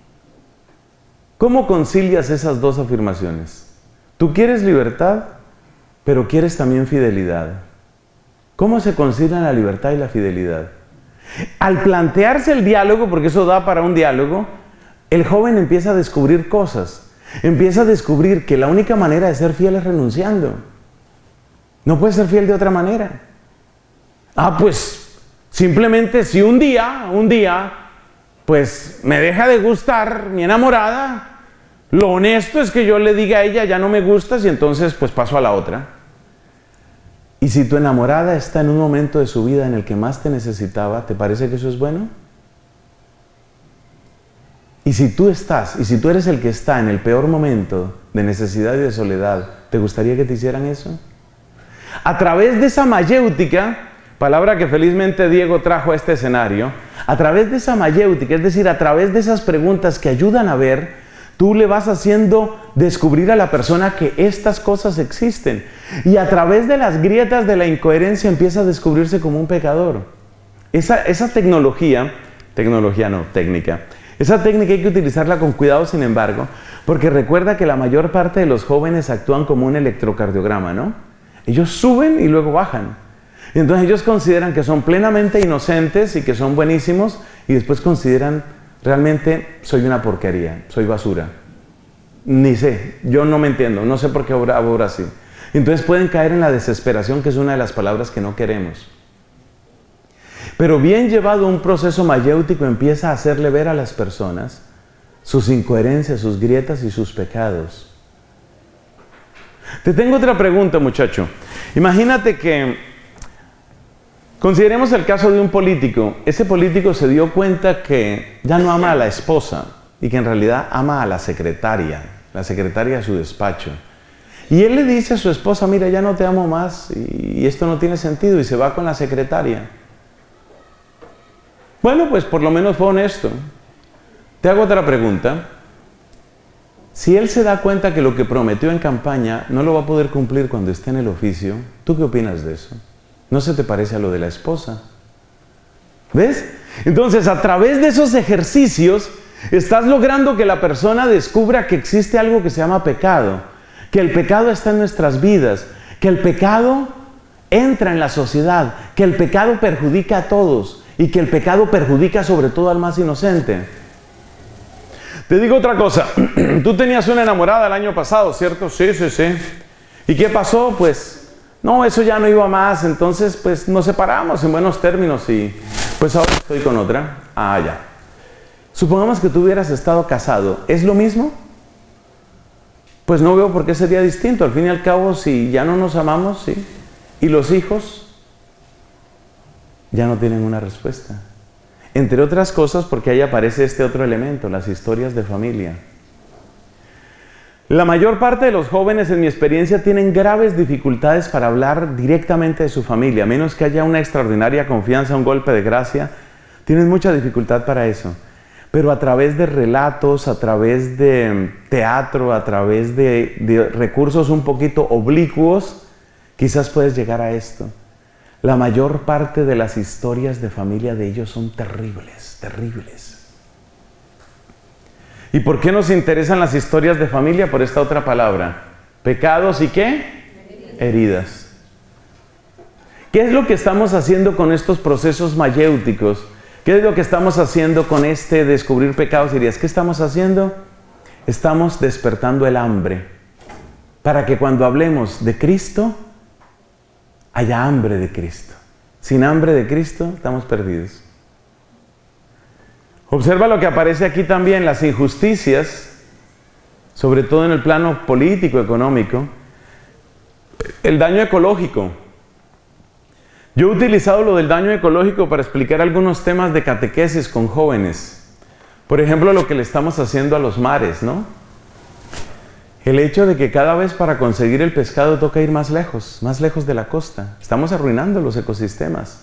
¿Cómo concilias esas dos afirmaciones? ¿Tú quieres libertad, pero quieres también fidelidad? ¿Cómo se concilian la libertad y la fidelidad? Al plantearse el diálogo, porque eso da para un diálogo, el joven empieza a descubrir cosas. Empieza a descubrir que la única manera de ser fiel es renunciando. No puede ser fiel de otra manera. Pues simplemente si un día, pues me deja de gustar mi enamorada, lo honesto es que yo le diga a ella, ya no me gustas, y entonces pues paso a la otra. Y si tu enamorada está en un momento de su vida en el que más te necesitaba, ¿te parece que eso es bueno? Y si tú eres el que está en el peor momento de necesidad y de soledad, ¿te gustaría que te hicieran eso? A través de esa mayéutica, palabra que felizmente Diego trajo a este escenario, a través de esa mayéutica, es decir, a través de esas preguntas que ayudan a ver, tú le vas haciendo descubrir a la persona que estas cosas existen. Y a través de las grietas de la incoherencia empieza a descubrirse como un pecador. Esa tecnología no, técnica. Esa técnica hay que utilizarla con cuidado, sin embargo, porque recuerda que la mayor parte de los jóvenes actúan como un electrocardiograma, ¿no? Ellos suben y luego bajan. Y entonces ellos consideran que son plenamente inocentes y que son buenísimos, y después consideran, realmente soy una porquería, soy basura. Ni sé, yo no me entiendo, no sé por qué obra así. Entonces pueden caer en la desesperación, que es una de las palabras que no queremos. Pero bien llevado un proceso mayéutico empieza a hacerle ver a las personas sus incoherencias, sus grietas y sus pecados. Te tengo otra pregunta, muchacho. Imagínate que consideremos el caso de un político. Ese político se dio cuenta que ya no ama a la esposa y que en realidad ama a la secretaria de su despacho. Y él le dice a su esposa, mira, ya no te amo más y esto no tiene sentido, y se va con la secretaria. Bueno, pues por lo menos fue honesto. Te hago otra pregunta. Si él se da cuenta que lo que prometió en campaña no lo va a poder cumplir cuando esté en el oficio, ¿tú qué opinas de eso? ¿No se te parece a lo de la esposa? ¿Ves? Entonces, a través de esos ejercicios, estás logrando que la persona descubra que existe algo que se llama pecado, que el pecado está en nuestras vidas, que el pecado entra en la sociedad, que el pecado perjudica a todos y que el pecado perjudica sobre todo al más inocente. Te digo otra cosa, tú tenías una enamorada el año pasado, ¿cierto? Sí. ¿Y qué pasó? Pues, no, eso ya no iba más, entonces pues nos separamos en buenos términos y pues ahora estoy con otra. Ah, ya. Supongamos que tú hubieras estado casado, ¿es lo mismo? Pues no veo por qué sería distinto. Al fin y al cabo, si ya no nos amamos, ¿sí? Y los hijos ya no tienen una respuesta. Entre otras cosas, porque ahí aparece este otro elemento, las historias de familia. La mayor parte de los jóvenes, en mi experiencia, tienen graves dificultades para hablar directamente de su familia, a menos que haya una extraordinaria confianza, un golpe de gracia. Tienen mucha dificultad para eso. Pero a través de relatos, a través de teatro, a través de recursos un poquito oblicuos, quizás puedes llegar a esto. La mayor parte de las historias de familia de ellos son terribles, terribles. ¿Y por qué nos interesan las historias de familia? Por esta otra palabra. ¿Pecados y qué? Heridas. ¿Qué es lo que estamos haciendo con estos procesos mayéuticos? ¿Qué es lo que estamos haciendo con este descubrir pecados y heridas? ¿Qué estamos haciendo? Estamos despertando el hambre para que cuando hablemos de Cristo haya hambre de Cristo. Sin hambre de Cristo estamos perdidos. Observa lo que aparece aquí también, las injusticias, sobre todo en el plano político, económico, el daño ecológico. Yo he utilizado lo del daño ecológico para explicar algunos temas de catequesis con jóvenes. Por ejemplo, lo que le estamos haciendo a los mares, ¿no? El hecho de que cada vez para conseguir el pescado toca ir más lejos de la costa. Estamos arruinando los ecosistemas.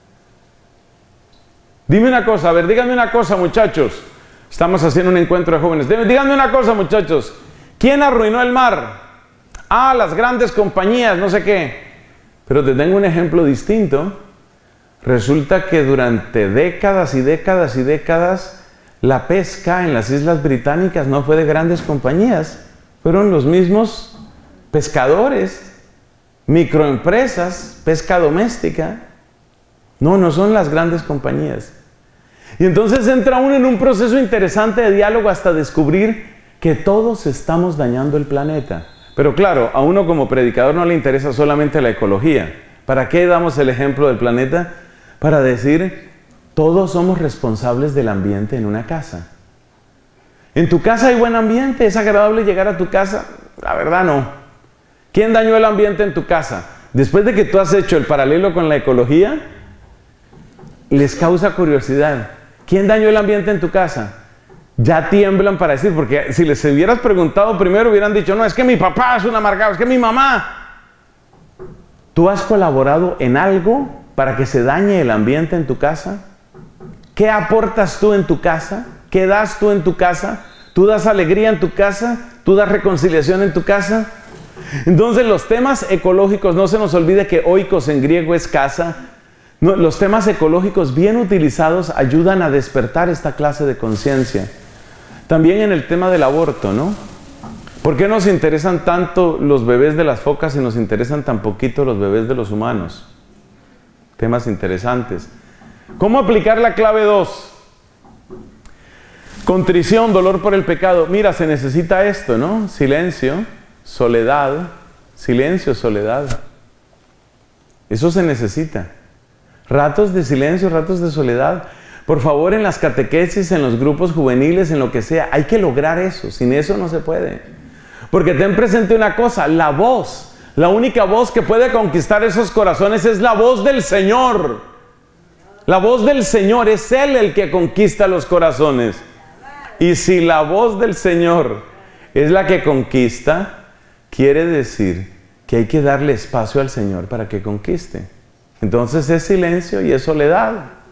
Dime una cosa, a ver, díganme una cosa, muchachos. Estamos haciendo un encuentro de jóvenes. Díganme una cosa, muchachos. ¿Quién arruinó el mar? Ah, las grandes compañías, no sé qué. Pero te tengo un ejemplo distinto. Resulta que durante décadas y décadas y décadas, la pesca en las Islas Británicas no fue de grandes compañías. Fueron los mismos pescadores, microempresas, pesca doméstica. No son las grandes compañías. Y entonces entra uno en un proceso interesante de diálogo hasta descubrir que todos estamos dañando el planeta. Pero claro, a uno como predicador no le interesa solamente la ecología. ¿Para qué damos el ejemplo del planeta? Para decir, todos somos responsables del ambiente en una casa. ¿En tu casa hay buen ambiente? ¿Es agradable llegar a tu casa? La verdad no. ¿Quién dañó el ambiente en tu casa? Después de que tú has hecho el paralelo con la ecología, les causa curiosidad. ¿Quién dañó el ambiente en tu casa? Ya tiemblan para decir, porque si les hubieras preguntado primero hubieran dicho, no, es que mi papá es un amargado, es que mi mamá. ¿Tú has colaborado en algo para que se dañe el ambiente en tu casa? ¿Qué aportas tú en tu casa? ¿Qué das tú en tu casa? ¿Tú das alegría en tu casa? ¿Tú das reconciliación en tu casa? Entonces los temas ecológicos, no se nos olvide que oikos en griego es casa. Los temas ecológicos bien utilizados ayudan a despertar esta clase de conciencia. También en el tema del aborto, ¿no? ¿Por qué nos interesan tanto los bebés de las focas y nos interesan tan poquito los bebés de los humanos? Temas interesantes. ¿Cómo aplicar la clave 2? Contrición, dolor por el pecado. Mira, se necesita esto, ¿no? Silencio, soledad. Silencio, soledad. Eso se necesita. Ratos de silencio, ratos de soledad. Por favor, en las catequesis, en los grupos juveniles, en lo que sea, hay que lograr eso. Sin eso no se puede. Porque ten presente una cosa, la voz, la única voz que puede conquistar esos corazones es la voz del Señor. La voz del Señor, es Él el que conquista los corazones. Y si la voz del Señor es la que conquista, quiere decir que hay que darle espacio al Señor para que conquiste. Entonces es silencio y es soledad.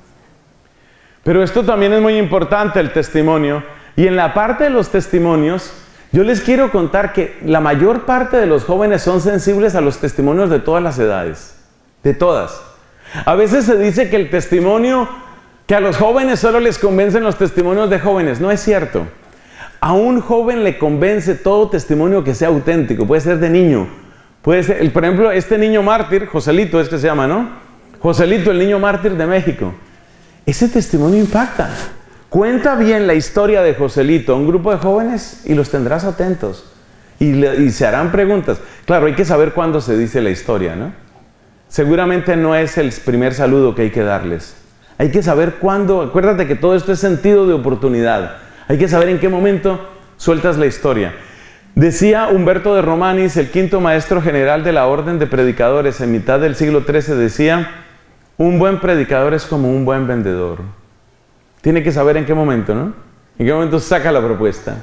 Pero esto también es muy importante, el testimonio. Y en la parte de los testimonios, yo les quiero contar que la mayor parte de los jóvenes son sensibles a los testimonios de todas las edades. De todas. A veces se dice que el testimonio, que a los jóvenes solo les convencen los testimonios de jóvenes. No es cierto. A un joven le convence todo testimonio que sea auténtico. Puede ser de niño. Puede ser, por ejemplo, este niño mártir, Joselito es que se llama, ¿no? Joselito, el niño mártir de México. Ese testimonio impacta. Cuenta bien la historia de Joselito a un grupo de jóvenes y los tendrás atentos. Y se harán preguntas. Claro, hay que saber cuándo se dice la historia, ¿no? Seguramente no es el primer saludo que hay que darles. Hay que saber cuándo. Acuérdate que todo esto es sentido de oportunidad. Hay que saber en qué momento sueltas la historia. Decía Humberto de Romanis, el quinto maestro general de la orden de predicadores en mitad del siglo XIII, decía: un buen predicador es como un buen vendedor. Tiene que saber en qué momento, ¿no? En qué momento saca la propuesta.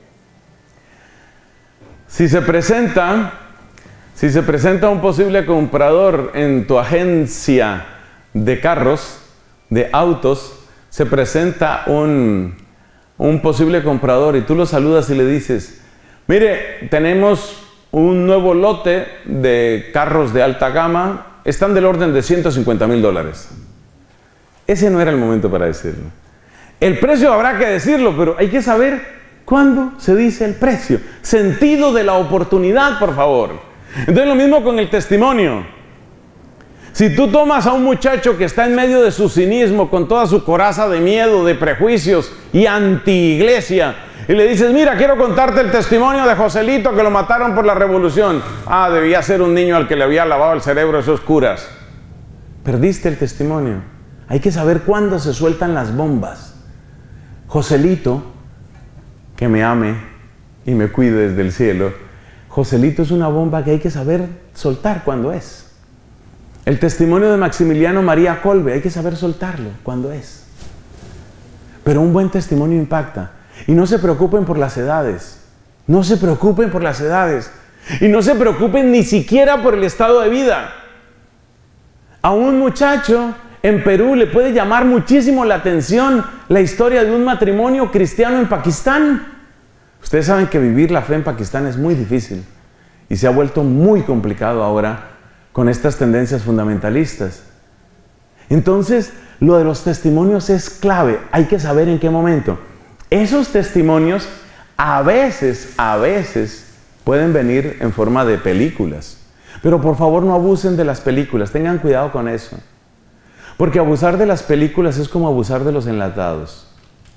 Si se presenta un posible comprador en tu agencia de carros, de autos, se presenta un posible comprador y tú lo saludas y le dices: mire, tenemos un nuevo lote de carros de alta gama, están del orden de $150,000. Ese no era el momento para decirlo. El precio habrá que decirlo, pero hay que saber cuándo se dice el precio. Sentido de la oportunidad, por favor. Entonces lo mismo con el testimonio. Si tú tomas a un muchacho que está en medio de su cinismo, con toda su coraza de miedo, de prejuicios y anti-iglesia, y le dices: mira, quiero contarte el testimonio de Joselito que lo mataron por la revolución. Ah, debía ser un niño al que le había lavado el cerebro esos curas. Perdiste el testimonio. Hay que saber cuándo se sueltan las bombas. Joselito, que me ame y me cuide desde el cielo, Joselito es una bomba que hay que saber soltar cuando es. El testimonio de Maximiliano María Kolbe, hay que saber soltarlo cuando es. Pero un buen testimonio impacta. Y no se preocupen por las edades. No se preocupen por las edades. Y no se preocupen ni siquiera por el estado de vida. A un muchacho en Perú le puede llamar muchísimo la atención la historia de un matrimonio cristiano en Pakistán. Ustedes saben que vivir la fe en Pakistán es muy difícil. Y se ha vuelto muy complicado ahora con estas tendencias fundamentalistas. Entonces, lo de los testimonios es clave. Hay que saber en qué momento. Esos testimonios a veces pueden venir en forma de películas. Pero por favor no abusen de las películas. Tengan cuidado con eso. Porque abusar de las películas es como abusar de los enlatados.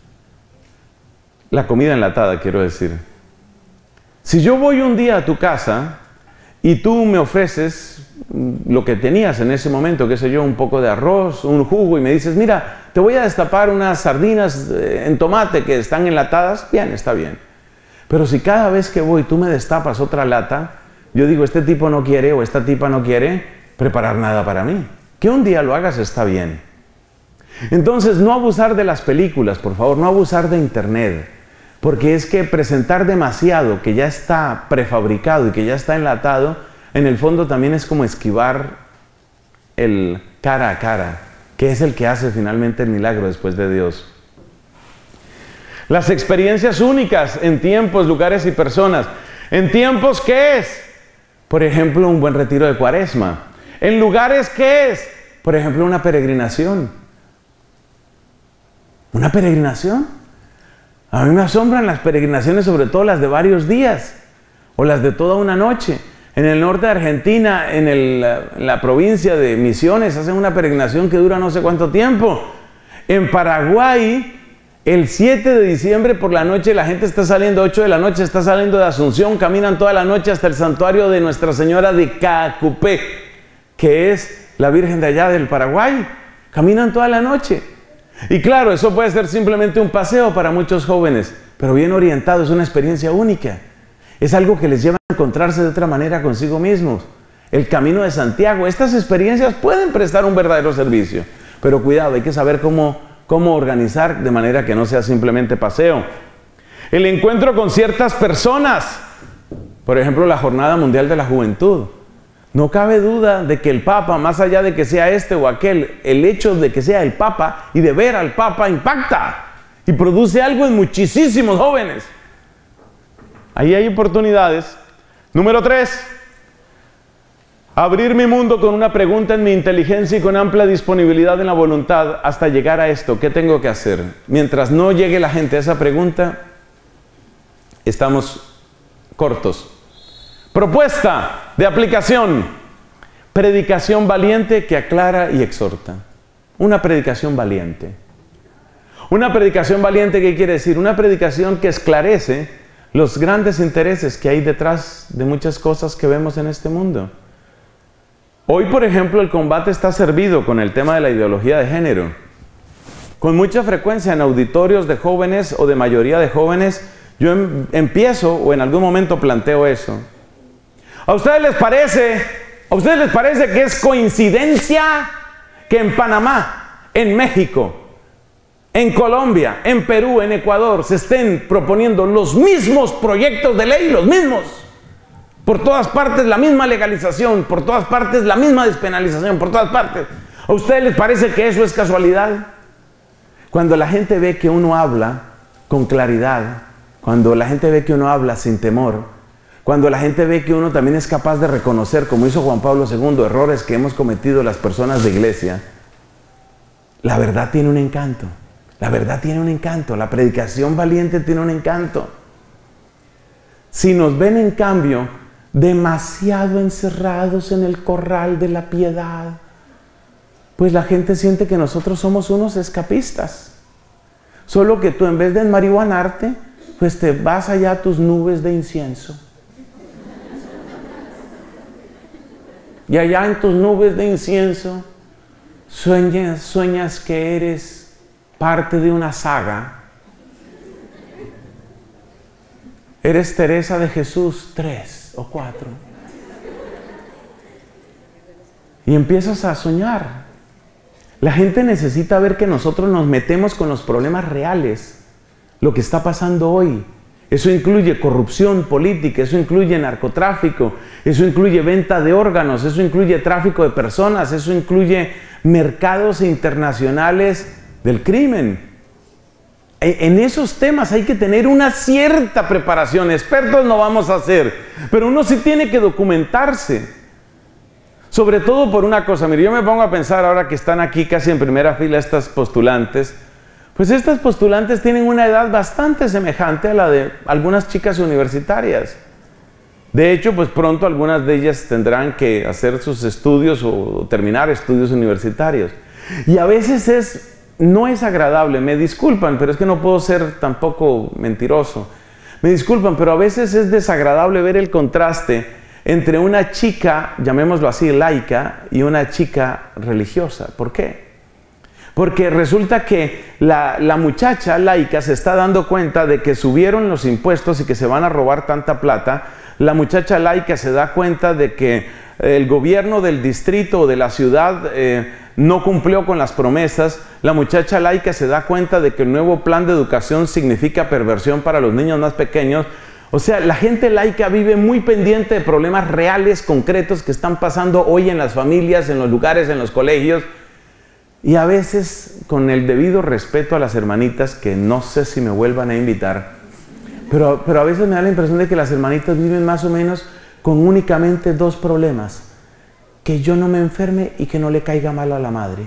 La comida enlatada, quiero decir. Si yo voy un día a tu casa y tú me ofreces lo que tenías en ese momento, qué sé yo, un poco de arroz, un jugo, y me dices: mira, te voy a destapar unas sardinas en tomate que están enlatadas, bien, está bien. Pero si cada vez que voy tú me destapas otra lata, yo digo: este tipo no quiere o esta tipa no quiere preparar nada para mí. Que un día lo hagas está bien. Entonces, no abusar de las películas, por favor, no abusar de internet. Porque es que presentar demasiado que ya está prefabricado y que ya está enlatado, en el fondo también es como esquivar el cara a cara, que es el que hace finalmente el milagro después de Dios. Las experiencias únicas en tiempos, lugares y personas. ¿En tiempos qué es? Por ejemplo, un buen retiro de Cuaresma. ¿En lugares qué es? por ejemplo, una peregrinación. ¿Una peregrinación? A mí me asombran las peregrinaciones, sobre todo las de varios días o las de toda una noche. En el norte de Argentina, en la provincia de Misiones, hacen una peregrinación que dura no sé cuánto tiempo. En Paraguay, el 7 de diciembre por la noche, la gente está saliendo, 8 de la noche, está saliendo de Asunción, caminan toda la noche hasta el santuario de Nuestra Señora de Caacupé, que es la Virgen de allá del Paraguay. Caminan toda la noche. Y claro, eso puede ser simplemente un paseo para muchos jóvenes, pero bien orientado, es una experiencia única. Es algo que les lleva a encontrarse de otra manera consigo mismos. El Camino de Santiago, estas experiencias pueden prestar un verdadero servicio, pero cuidado, hay que saber cómo organizar de manera que no sea simplemente paseo. El encuentro con ciertas personas, por ejemplo, la Jornada Mundial de la Juventud. No cabe duda de que el Papa, más allá de que sea este o aquel, el hecho de que sea el Papa y de ver al Papa impacta y produce algo en muchísimos jóvenes. Ahí hay oportunidades. Número 3. Abrir mi mundo con una pregunta en mi inteligencia y con amplia disponibilidad en la voluntad hasta llegar a esto. ¿Qué tengo que hacer? Mientras no llegue la gente a esa pregunta, estamos cortos. Propuesta de aplicación. Predicación valiente que aclara y exhorta. Una predicación valiente. Una predicación valiente, ¿qué quiere decir? Una predicación que esclarece los grandes intereses que hay detrás de muchas cosas que vemos en este mundo. Hoy, por ejemplo, el combate está servido con el tema de la ideología de género. Con mucha frecuencia en auditorios de jóvenes o de mayoría de jóvenes, yo empiezo o en algún momento planteo eso. ¿A ustedes les parece que es coincidencia que en Panamá, en México, en Colombia, en Perú, en Ecuador, se estén proponiendo los mismos proyectos de ley, los mismos? Por todas partes la misma legalización, por todas partes la misma despenalización, por todas partes. ¿A ustedes les parece que eso es casualidad? Cuando la gente ve que uno habla con claridad, cuando la gente ve que uno habla sin temor, cuando la gente ve que uno también es capaz de reconocer, como hizo Juan Pablo II, errores que hemos cometido las personas de iglesia, la verdad tiene un encanto. La verdad tiene un encanto. La predicación valiente tiene un encanto. Si nos ven, en cambio, demasiado encerrados en el corral de la piedad, pues la gente siente que nosotros somos unos escapistas. Solo que tú, en vez de enmarihuanarte, pues te vas allá a tus nubes de incienso. Y allá en tus nubes de incienso sueñas que eres parte de una saga. Eres Teresa de Jesús 3 o 4. Y empiezas a soñar. La gente necesita ver que nosotros nos metemos con los problemas reales, lo que está pasando hoy. Eso incluye corrupción política, eso incluye narcotráfico, eso incluye venta de órganos, eso incluye tráfico de personas, eso incluye mercados internacionales del crimen. En esos temas hay que tener una cierta preparación. Expertos no vamos a ser, pero uno sí tiene que documentarse. Sobre todo por una cosa. Mire, yo me pongo a pensar ahora que están aquí casi en primera fila estas postulantes. Pues estas postulantes tienen una edad bastante semejante a la de algunas chicas universitarias. De hecho, pues pronto algunas de ellas tendrán que hacer sus estudios o terminar estudios universitarios. Y a veces no es agradable, me disculpan, pero es que no puedo ser tampoco mentiroso. Me disculpan, pero a veces es desagradable ver el contraste entre una chica, llamémoslo así, laica, y una chica religiosa. ¿Por qué? Porque resulta que la muchacha laica se está dando cuenta de que subieron los impuestos y que se van a robar tanta plata. La muchacha laica se da cuenta de que el gobierno del distrito o de la ciudad no cumplió con las promesas. La muchacha laica se da cuenta de que el nuevo plan de educación significa perversión para los niños más pequeños. O sea, la gente laica vive muy pendiente de problemas reales, concretos que están pasando hoy en las familias, en los lugares, en los colegios. Y a veces, con el debido respeto a las hermanitas, que no sé si me vuelvan a invitar, pero a veces me da la impresión de que las hermanitas viven más o menos con únicamente dos problemas. que yo no me enferme y que no le caiga mal a la madre.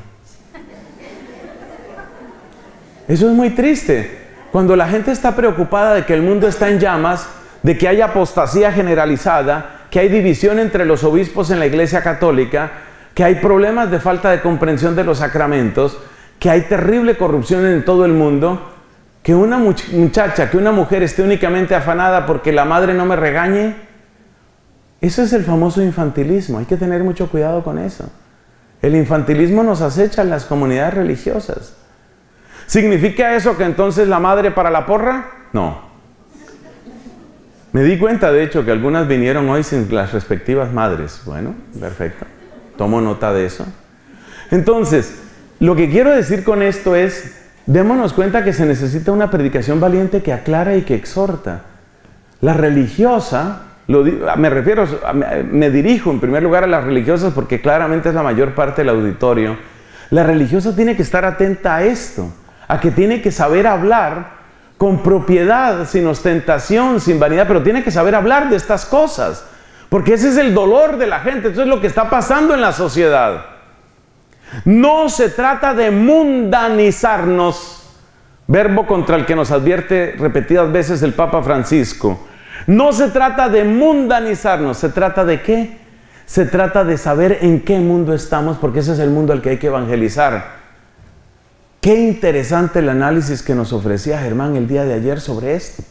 Eso es muy triste. Cuando la gente está preocupada de que el mundo está en llamas, de que hay apostasía generalizada, que hay división entre los obispos en la Iglesia Católica, que hay problemas de falta de comprensión de los sacramentos, que hay terrible corrupción en todo el mundo, que una muchacha, que una mujer esté únicamente afanada porque la madre no me regañe, eso es el famoso infantilismo. Hay que tener mucho cuidado con eso. El infantilismo nos acecha en las comunidades religiosas. ¿Significa eso que entonces la madre para la porra? No. Me di cuenta, de hecho, que algunas vinieron hoy sin las respectivas madres. Bueno, perfecto. Tomo nota de eso. Entonces, lo que quiero decir con esto es, démonos cuenta que se necesita una predicación valiente que aclara y que exhorta. La religiosa, me dirijo en primer lugar a las religiosas porque claramente es la mayor parte del auditorio. La religiosa tiene que estar atenta a esto, a que tiene que saber hablar con propiedad, sin ostentación, sin vanidad, pero tiene que saber hablar de estas cosas, porque ese es el dolor de la gente. Eso es lo que está pasando en la sociedad. No se trata de mundanizarnos, verbo contra el que nos advierte repetidas veces el Papa Francisco. No se trata de mundanizarnos. ¿Se trata de qué? Se trata de saber en qué mundo estamos, porque ese es el mundo al que hay que evangelizar. Qué interesante el análisis que nos ofrecía Germán el día de ayer sobre esto.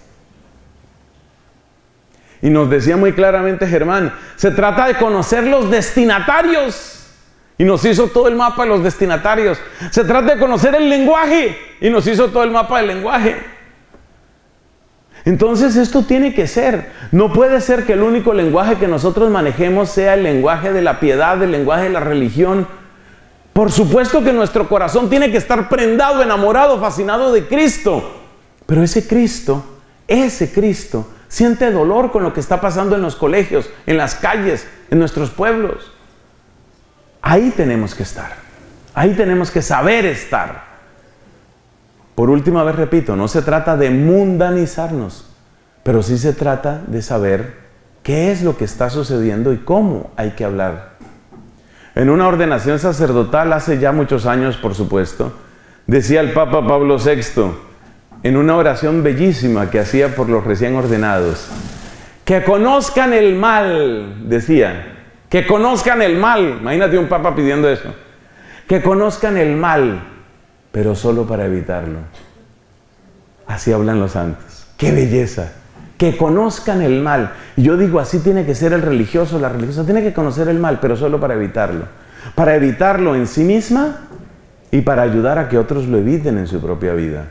Y nos decía muy claramente Germán, se trata de conocer los destinatarios. Y nos hizo todo el mapa de los destinatarios. Se trata de conocer el lenguaje. Y nos hizo todo el mapa del lenguaje. Entonces esto tiene que ser. No puede ser que el único lenguaje que nosotros manejemos sea el lenguaje de la piedad, el lenguaje de la religión. Por supuesto que nuestro corazón tiene que estar prendado, enamorado, fascinado de Cristo. Pero ese Cristo, siente dolor con lo que está pasando en los colegios, en las calles, en nuestros pueblos. Ahí tenemos que estar. Ahí tenemos que saber estar. Por última vez repito, no se trata de mundanizarnos, pero sí se trata de saber qué es lo que está sucediendo y cómo hay que hablar. En una ordenación sacerdotal hace ya muchos años, por supuesto, decía el Papa Pablo VI, en una oración bellísima que hacía por los recién ordenados, que conozcan el mal, decía, que conozcan el mal. Imagínate un papa pidiendo eso. Que conozcan el mal, pero solo para evitarlo. Así hablan los santos. ¡Qué belleza! Que conozcan el mal. Y yo digo, así tiene que ser el religioso, la religiosa. Tiene que conocer el mal, pero solo para evitarlo. Para evitarlo en sí misma y para ayudar a que otros lo eviten en su propia vida.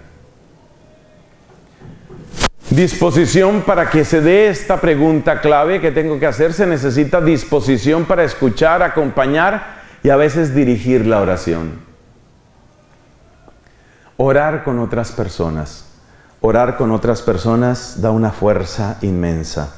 Disposición para que se dé esta pregunta clave que tengo que hacer. Se necesita disposición para escuchar, acompañar y a veces dirigir la oración. Orar con otras personas. Orar con otras personas da una fuerza inmensa.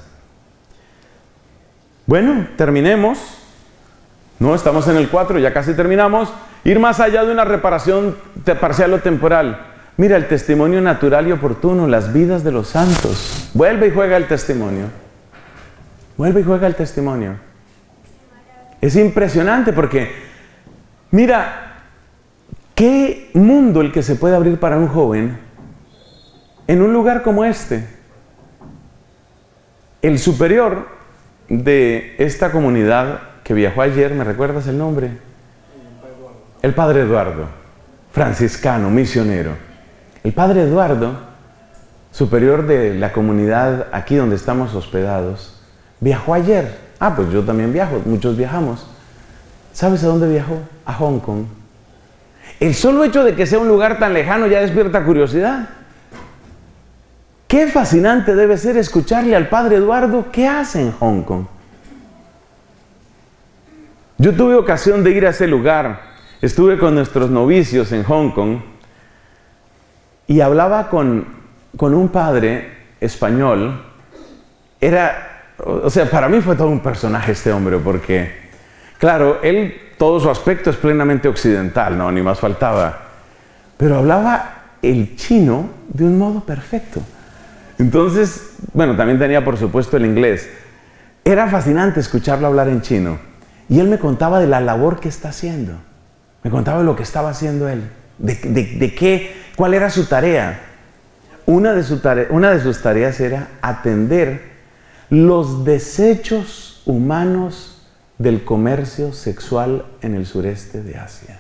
Bueno, terminemos. No, estamos en el 4, ya casi terminamos. Ir más allá de una reparación parcial o temporal. Mira, el testimonio natural y oportuno, las vidas de los santos. Vuelve y juega el testimonio. Vuelve y juega el testimonio. Es impresionante porque, mira, qué mundo el que se puede abrir para un joven en un lugar como este. El superior de esta comunidad que viajó ayer, ¿me recuerdas el nombre? El padre Eduardo, franciscano, misionero. El padre Eduardo, superior de la comunidad aquí donde estamos hospedados, viajó ayer. Pues yo también viajo, muchos viajamos. ¿Sabes a dónde viajó? A Hong Kong. El solo hecho de que sea un lugar tan lejano ya despierta curiosidad. Qué fascinante debe ser escucharle al padre Eduardo qué hace en Hong Kong. Yo tuve ocasión de ir a ese lugar. Estuve con nuestros novicios en Hong Kong y hablaba con un padre español. Para mí fue todo un personaje este hombre, porque, claro, él, todo su aspecto es plenamente occidental, no, ni más faltaba. Pero hablaba el chino de un modo perfecto. Entonces, bueno, también tenía por supuesto el inglés. Era fascinante escucharlo hablar en chino. Y él me contaba de la labor que está haciendo. Me contaba de lo que estaba haciendo él. ¿Cuál era su tarea? Una de sus tareas era atender los desechos humanos del comercio sexual en el sureste de Asia.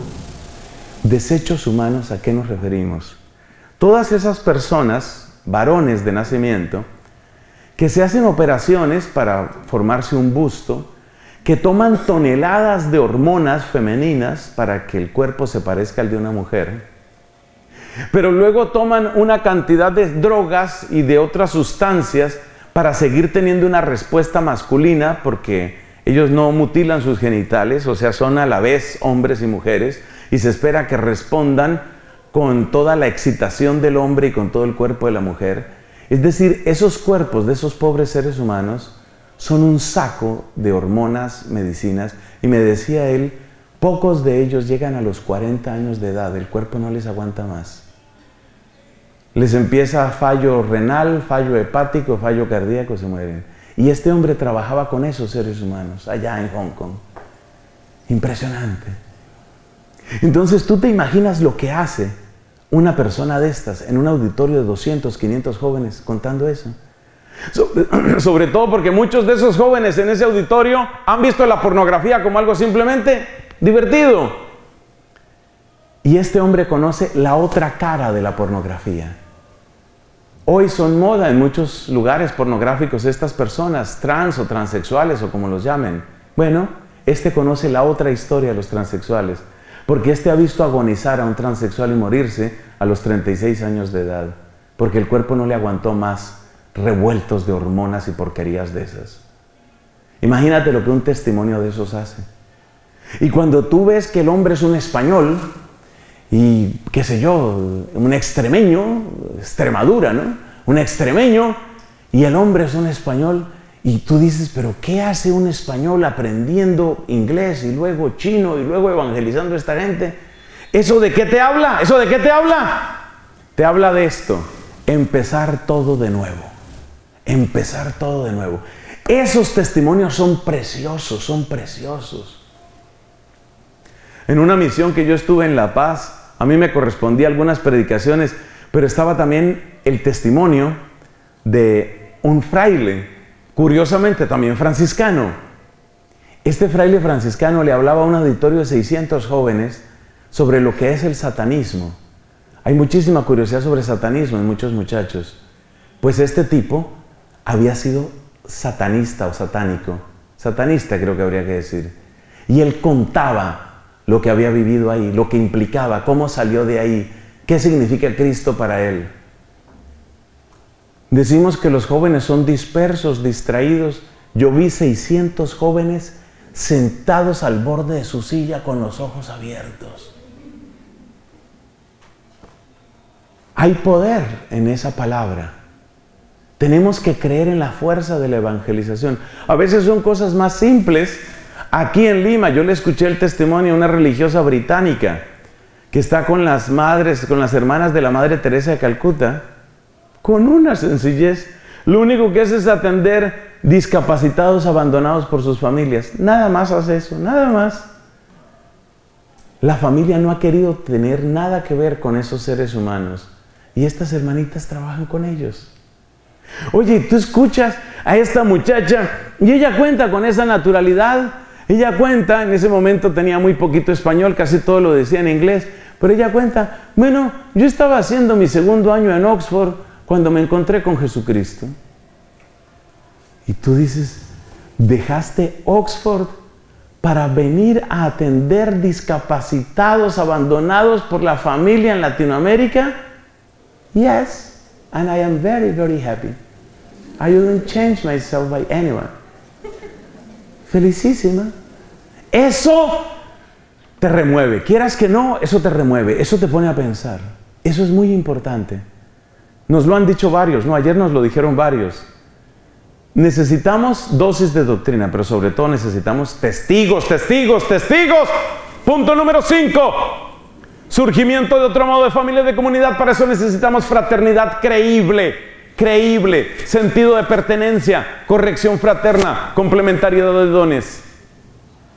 Desechos humanos, ¿a qué nos referimos? Todas esas personas, varones de nacimiento, que se hacen operaciones para formarse un busto, que toman toneladas de hormonas femeninas para que el cuerpo se parezca al de una mujer, pero luego toman una cantidad de drogas y de otras sustancias para seguir teniendo una respuesta masculina, porque ellos no mutilan sus genitales, o sea, son a la vez hombres y mujeres, y se espera que respondan con toda la excitación del hombre y con todo el cuerpo de la mujer. Es decir, esos cuerpos de esos pobres seres humanos son un saco de hormonas, medicinas, y me decía él, pocos de ellos llegan a los 40 años de edad, el cuerpo no les aguanta más. Les empieza fallo renal, fallo hepático, fallo cardíaco, se mueren. Y este hombre trabajaba con esos seres humanos allá en Hong Kong. Impresionante. Entonces tú te imaginas lo que hace una persona de estas en un auditorio de 200, 500 jóvenes contando eso. Sobre todo porque muchos de esos jóvenes en ese auditorio han visto la pornografía como algo simplemente divertido. Y este hombre conoce la otra cara de la pornografía. Hoy son moda en muchos lugares pornográficos estas personas, trans o transexuales o como los llamen. Bueno, este conoce la otra historia de los transexuales, porque este ha visto agonizar a un transexual y morirse a los 36 años de edad, porque el cuerpo no le aguantó más revueltos de hormonas y porquerías de esas. Imagínate lo que un testimonio de esos hace. Y cuando tú ves que el hombre es un español y, qué sé yo, un extremeño, Extremadura, ¿no? Un extremeño, y el hombre es un español, y tú dices, pero ¿qué hace un español aprendiendo inglés y luego chino y luego evangelizando a esta gente? ¿Eso de qué te habla? ¿Eso de qué te habla? Te habla de esto, empezar todo de nuevo. Empezar todo de nuevo. Esos testimonios son preciosos, son preciosos. En una misión que yo estuve en La Paz, a mí me correspondía algunas predicaciones, pero estaba también el testimonio de un fraile, curiosamente también franciscano. Este fraile franciscano le hablaba a un auditorio de 600 jóvenes sobre lo que es el satanismo. Hay muchísima curiosidad sobre satanismo en muchos muchachos. Pues este tipo había sido satanista o satánico. Satanista creo que habría que decir. Y él contaba lo que había vivido ahí, lo que implicaba, cómo salió de ahí, qué significa Cristo para él. Decimos que los jóvenes son dispersos, distraídos. Yo vi 600 jóvenes sentados al borde de su silla con los ojos abiertos. Hay poder en esa palabra. Tenemos que creer en la fuerza de la evangelización. A veces son cosas más simples. Aquí en Lima yo le escuché el testimonio a una religiosa británica que está con las madres, con las hermanas de la Madre Teresa de Calcuta, con una sencillez. Lo único que hace es atender discapacitados abandonados por sus familias. Nada más hace eso, nada más. La familia no ha querido tener nada que ver con esos seres humanos. Y estas hermanitas trabajan con ellos. Oye, tú escuchas a esta muchacha y ella cuenta con esa naturalidad. Ella cuenta, en ese momento tenía muy poquito español, casi todo lo decía en inglés, pero ella cuenta, bueno, yo estaba haciendo mi segundo año en Oxford cuando me encontré con Jesucristo. Y tú dices, ¿dejaste Oxford para venir a atender discapacitados, abandonados por la familia en Latinoamérica? Yes, and I am very, very happy. I wouldn't change myself by anyone. Felicísima. Eso te remueve. Quieras que no, eso te remueve. Eso te pone a pensar. Eso es muy importante. Nos lo han dicho varios, ¿no? Ayer nos lo dijeron varios. Necesitamos dosis de doctrina, pero sobre todo necesitamos testigos, testigos, testigos. Punto número 5. Surgimiento de otro modo de familia y de comunidad. Para eso necesitamos fraternidad creíble, sentido de pertenencia, corrección fraterna, complementariedad de dones.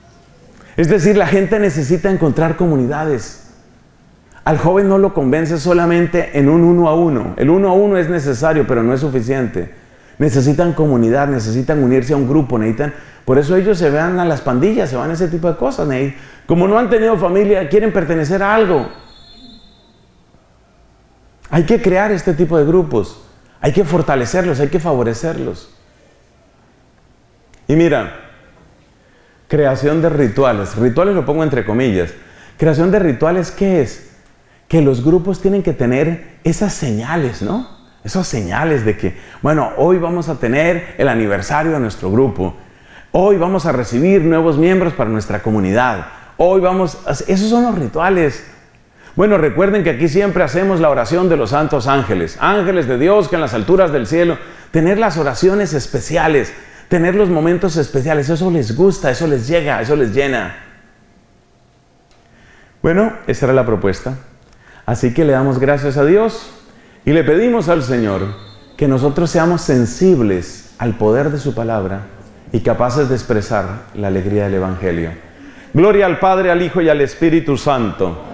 Es decir, la gente necesita encontrar comunidades. Al joven no lo convence solamente en un 1 a 1. El 1 a 1 es necesario, pero no es suficiente. Necesitan comunidad, necesitan unirse a un grupo, por eso ellos se van a las pandillas, se van a ese tipo de cosas. Como no han tenido familia, quieren pertenecer a algo. Hay que crear este tipo de grupos, hay que fortalecerlos, hay que favorecerlos. Y mira, creación de rituales. Rituales lo pongo entre comillas. Creación de rituales, ¿qué es? Que los grupos tienen que tener esas señales, ¿no? Esas señales de que, bueno, hoy vamos a tener el aniversario de nuestro grupo. Hoy vamos a recibir nuevos miembros para nuestra comunidad. Hoy vamos a... Esos son los rituales. Bueno, recuerden que aquí siempre hacemos la oración de los santos ángeles. Ángeles de Dios que en las alturas del cielo. Tener las oraciones especiales. Tener los momentos especiales. Eso les gusta, eso les llega, eso les llena. Bueno, esa era la propuesta. Así que le damos gracias a Dios y le pedimos al Señor que nosotros seamos sensibles al poder de su palabra y capaces de expresar la alegría del Evangelio. Gloria al Padre, al Hijo y al Espíritu Santo.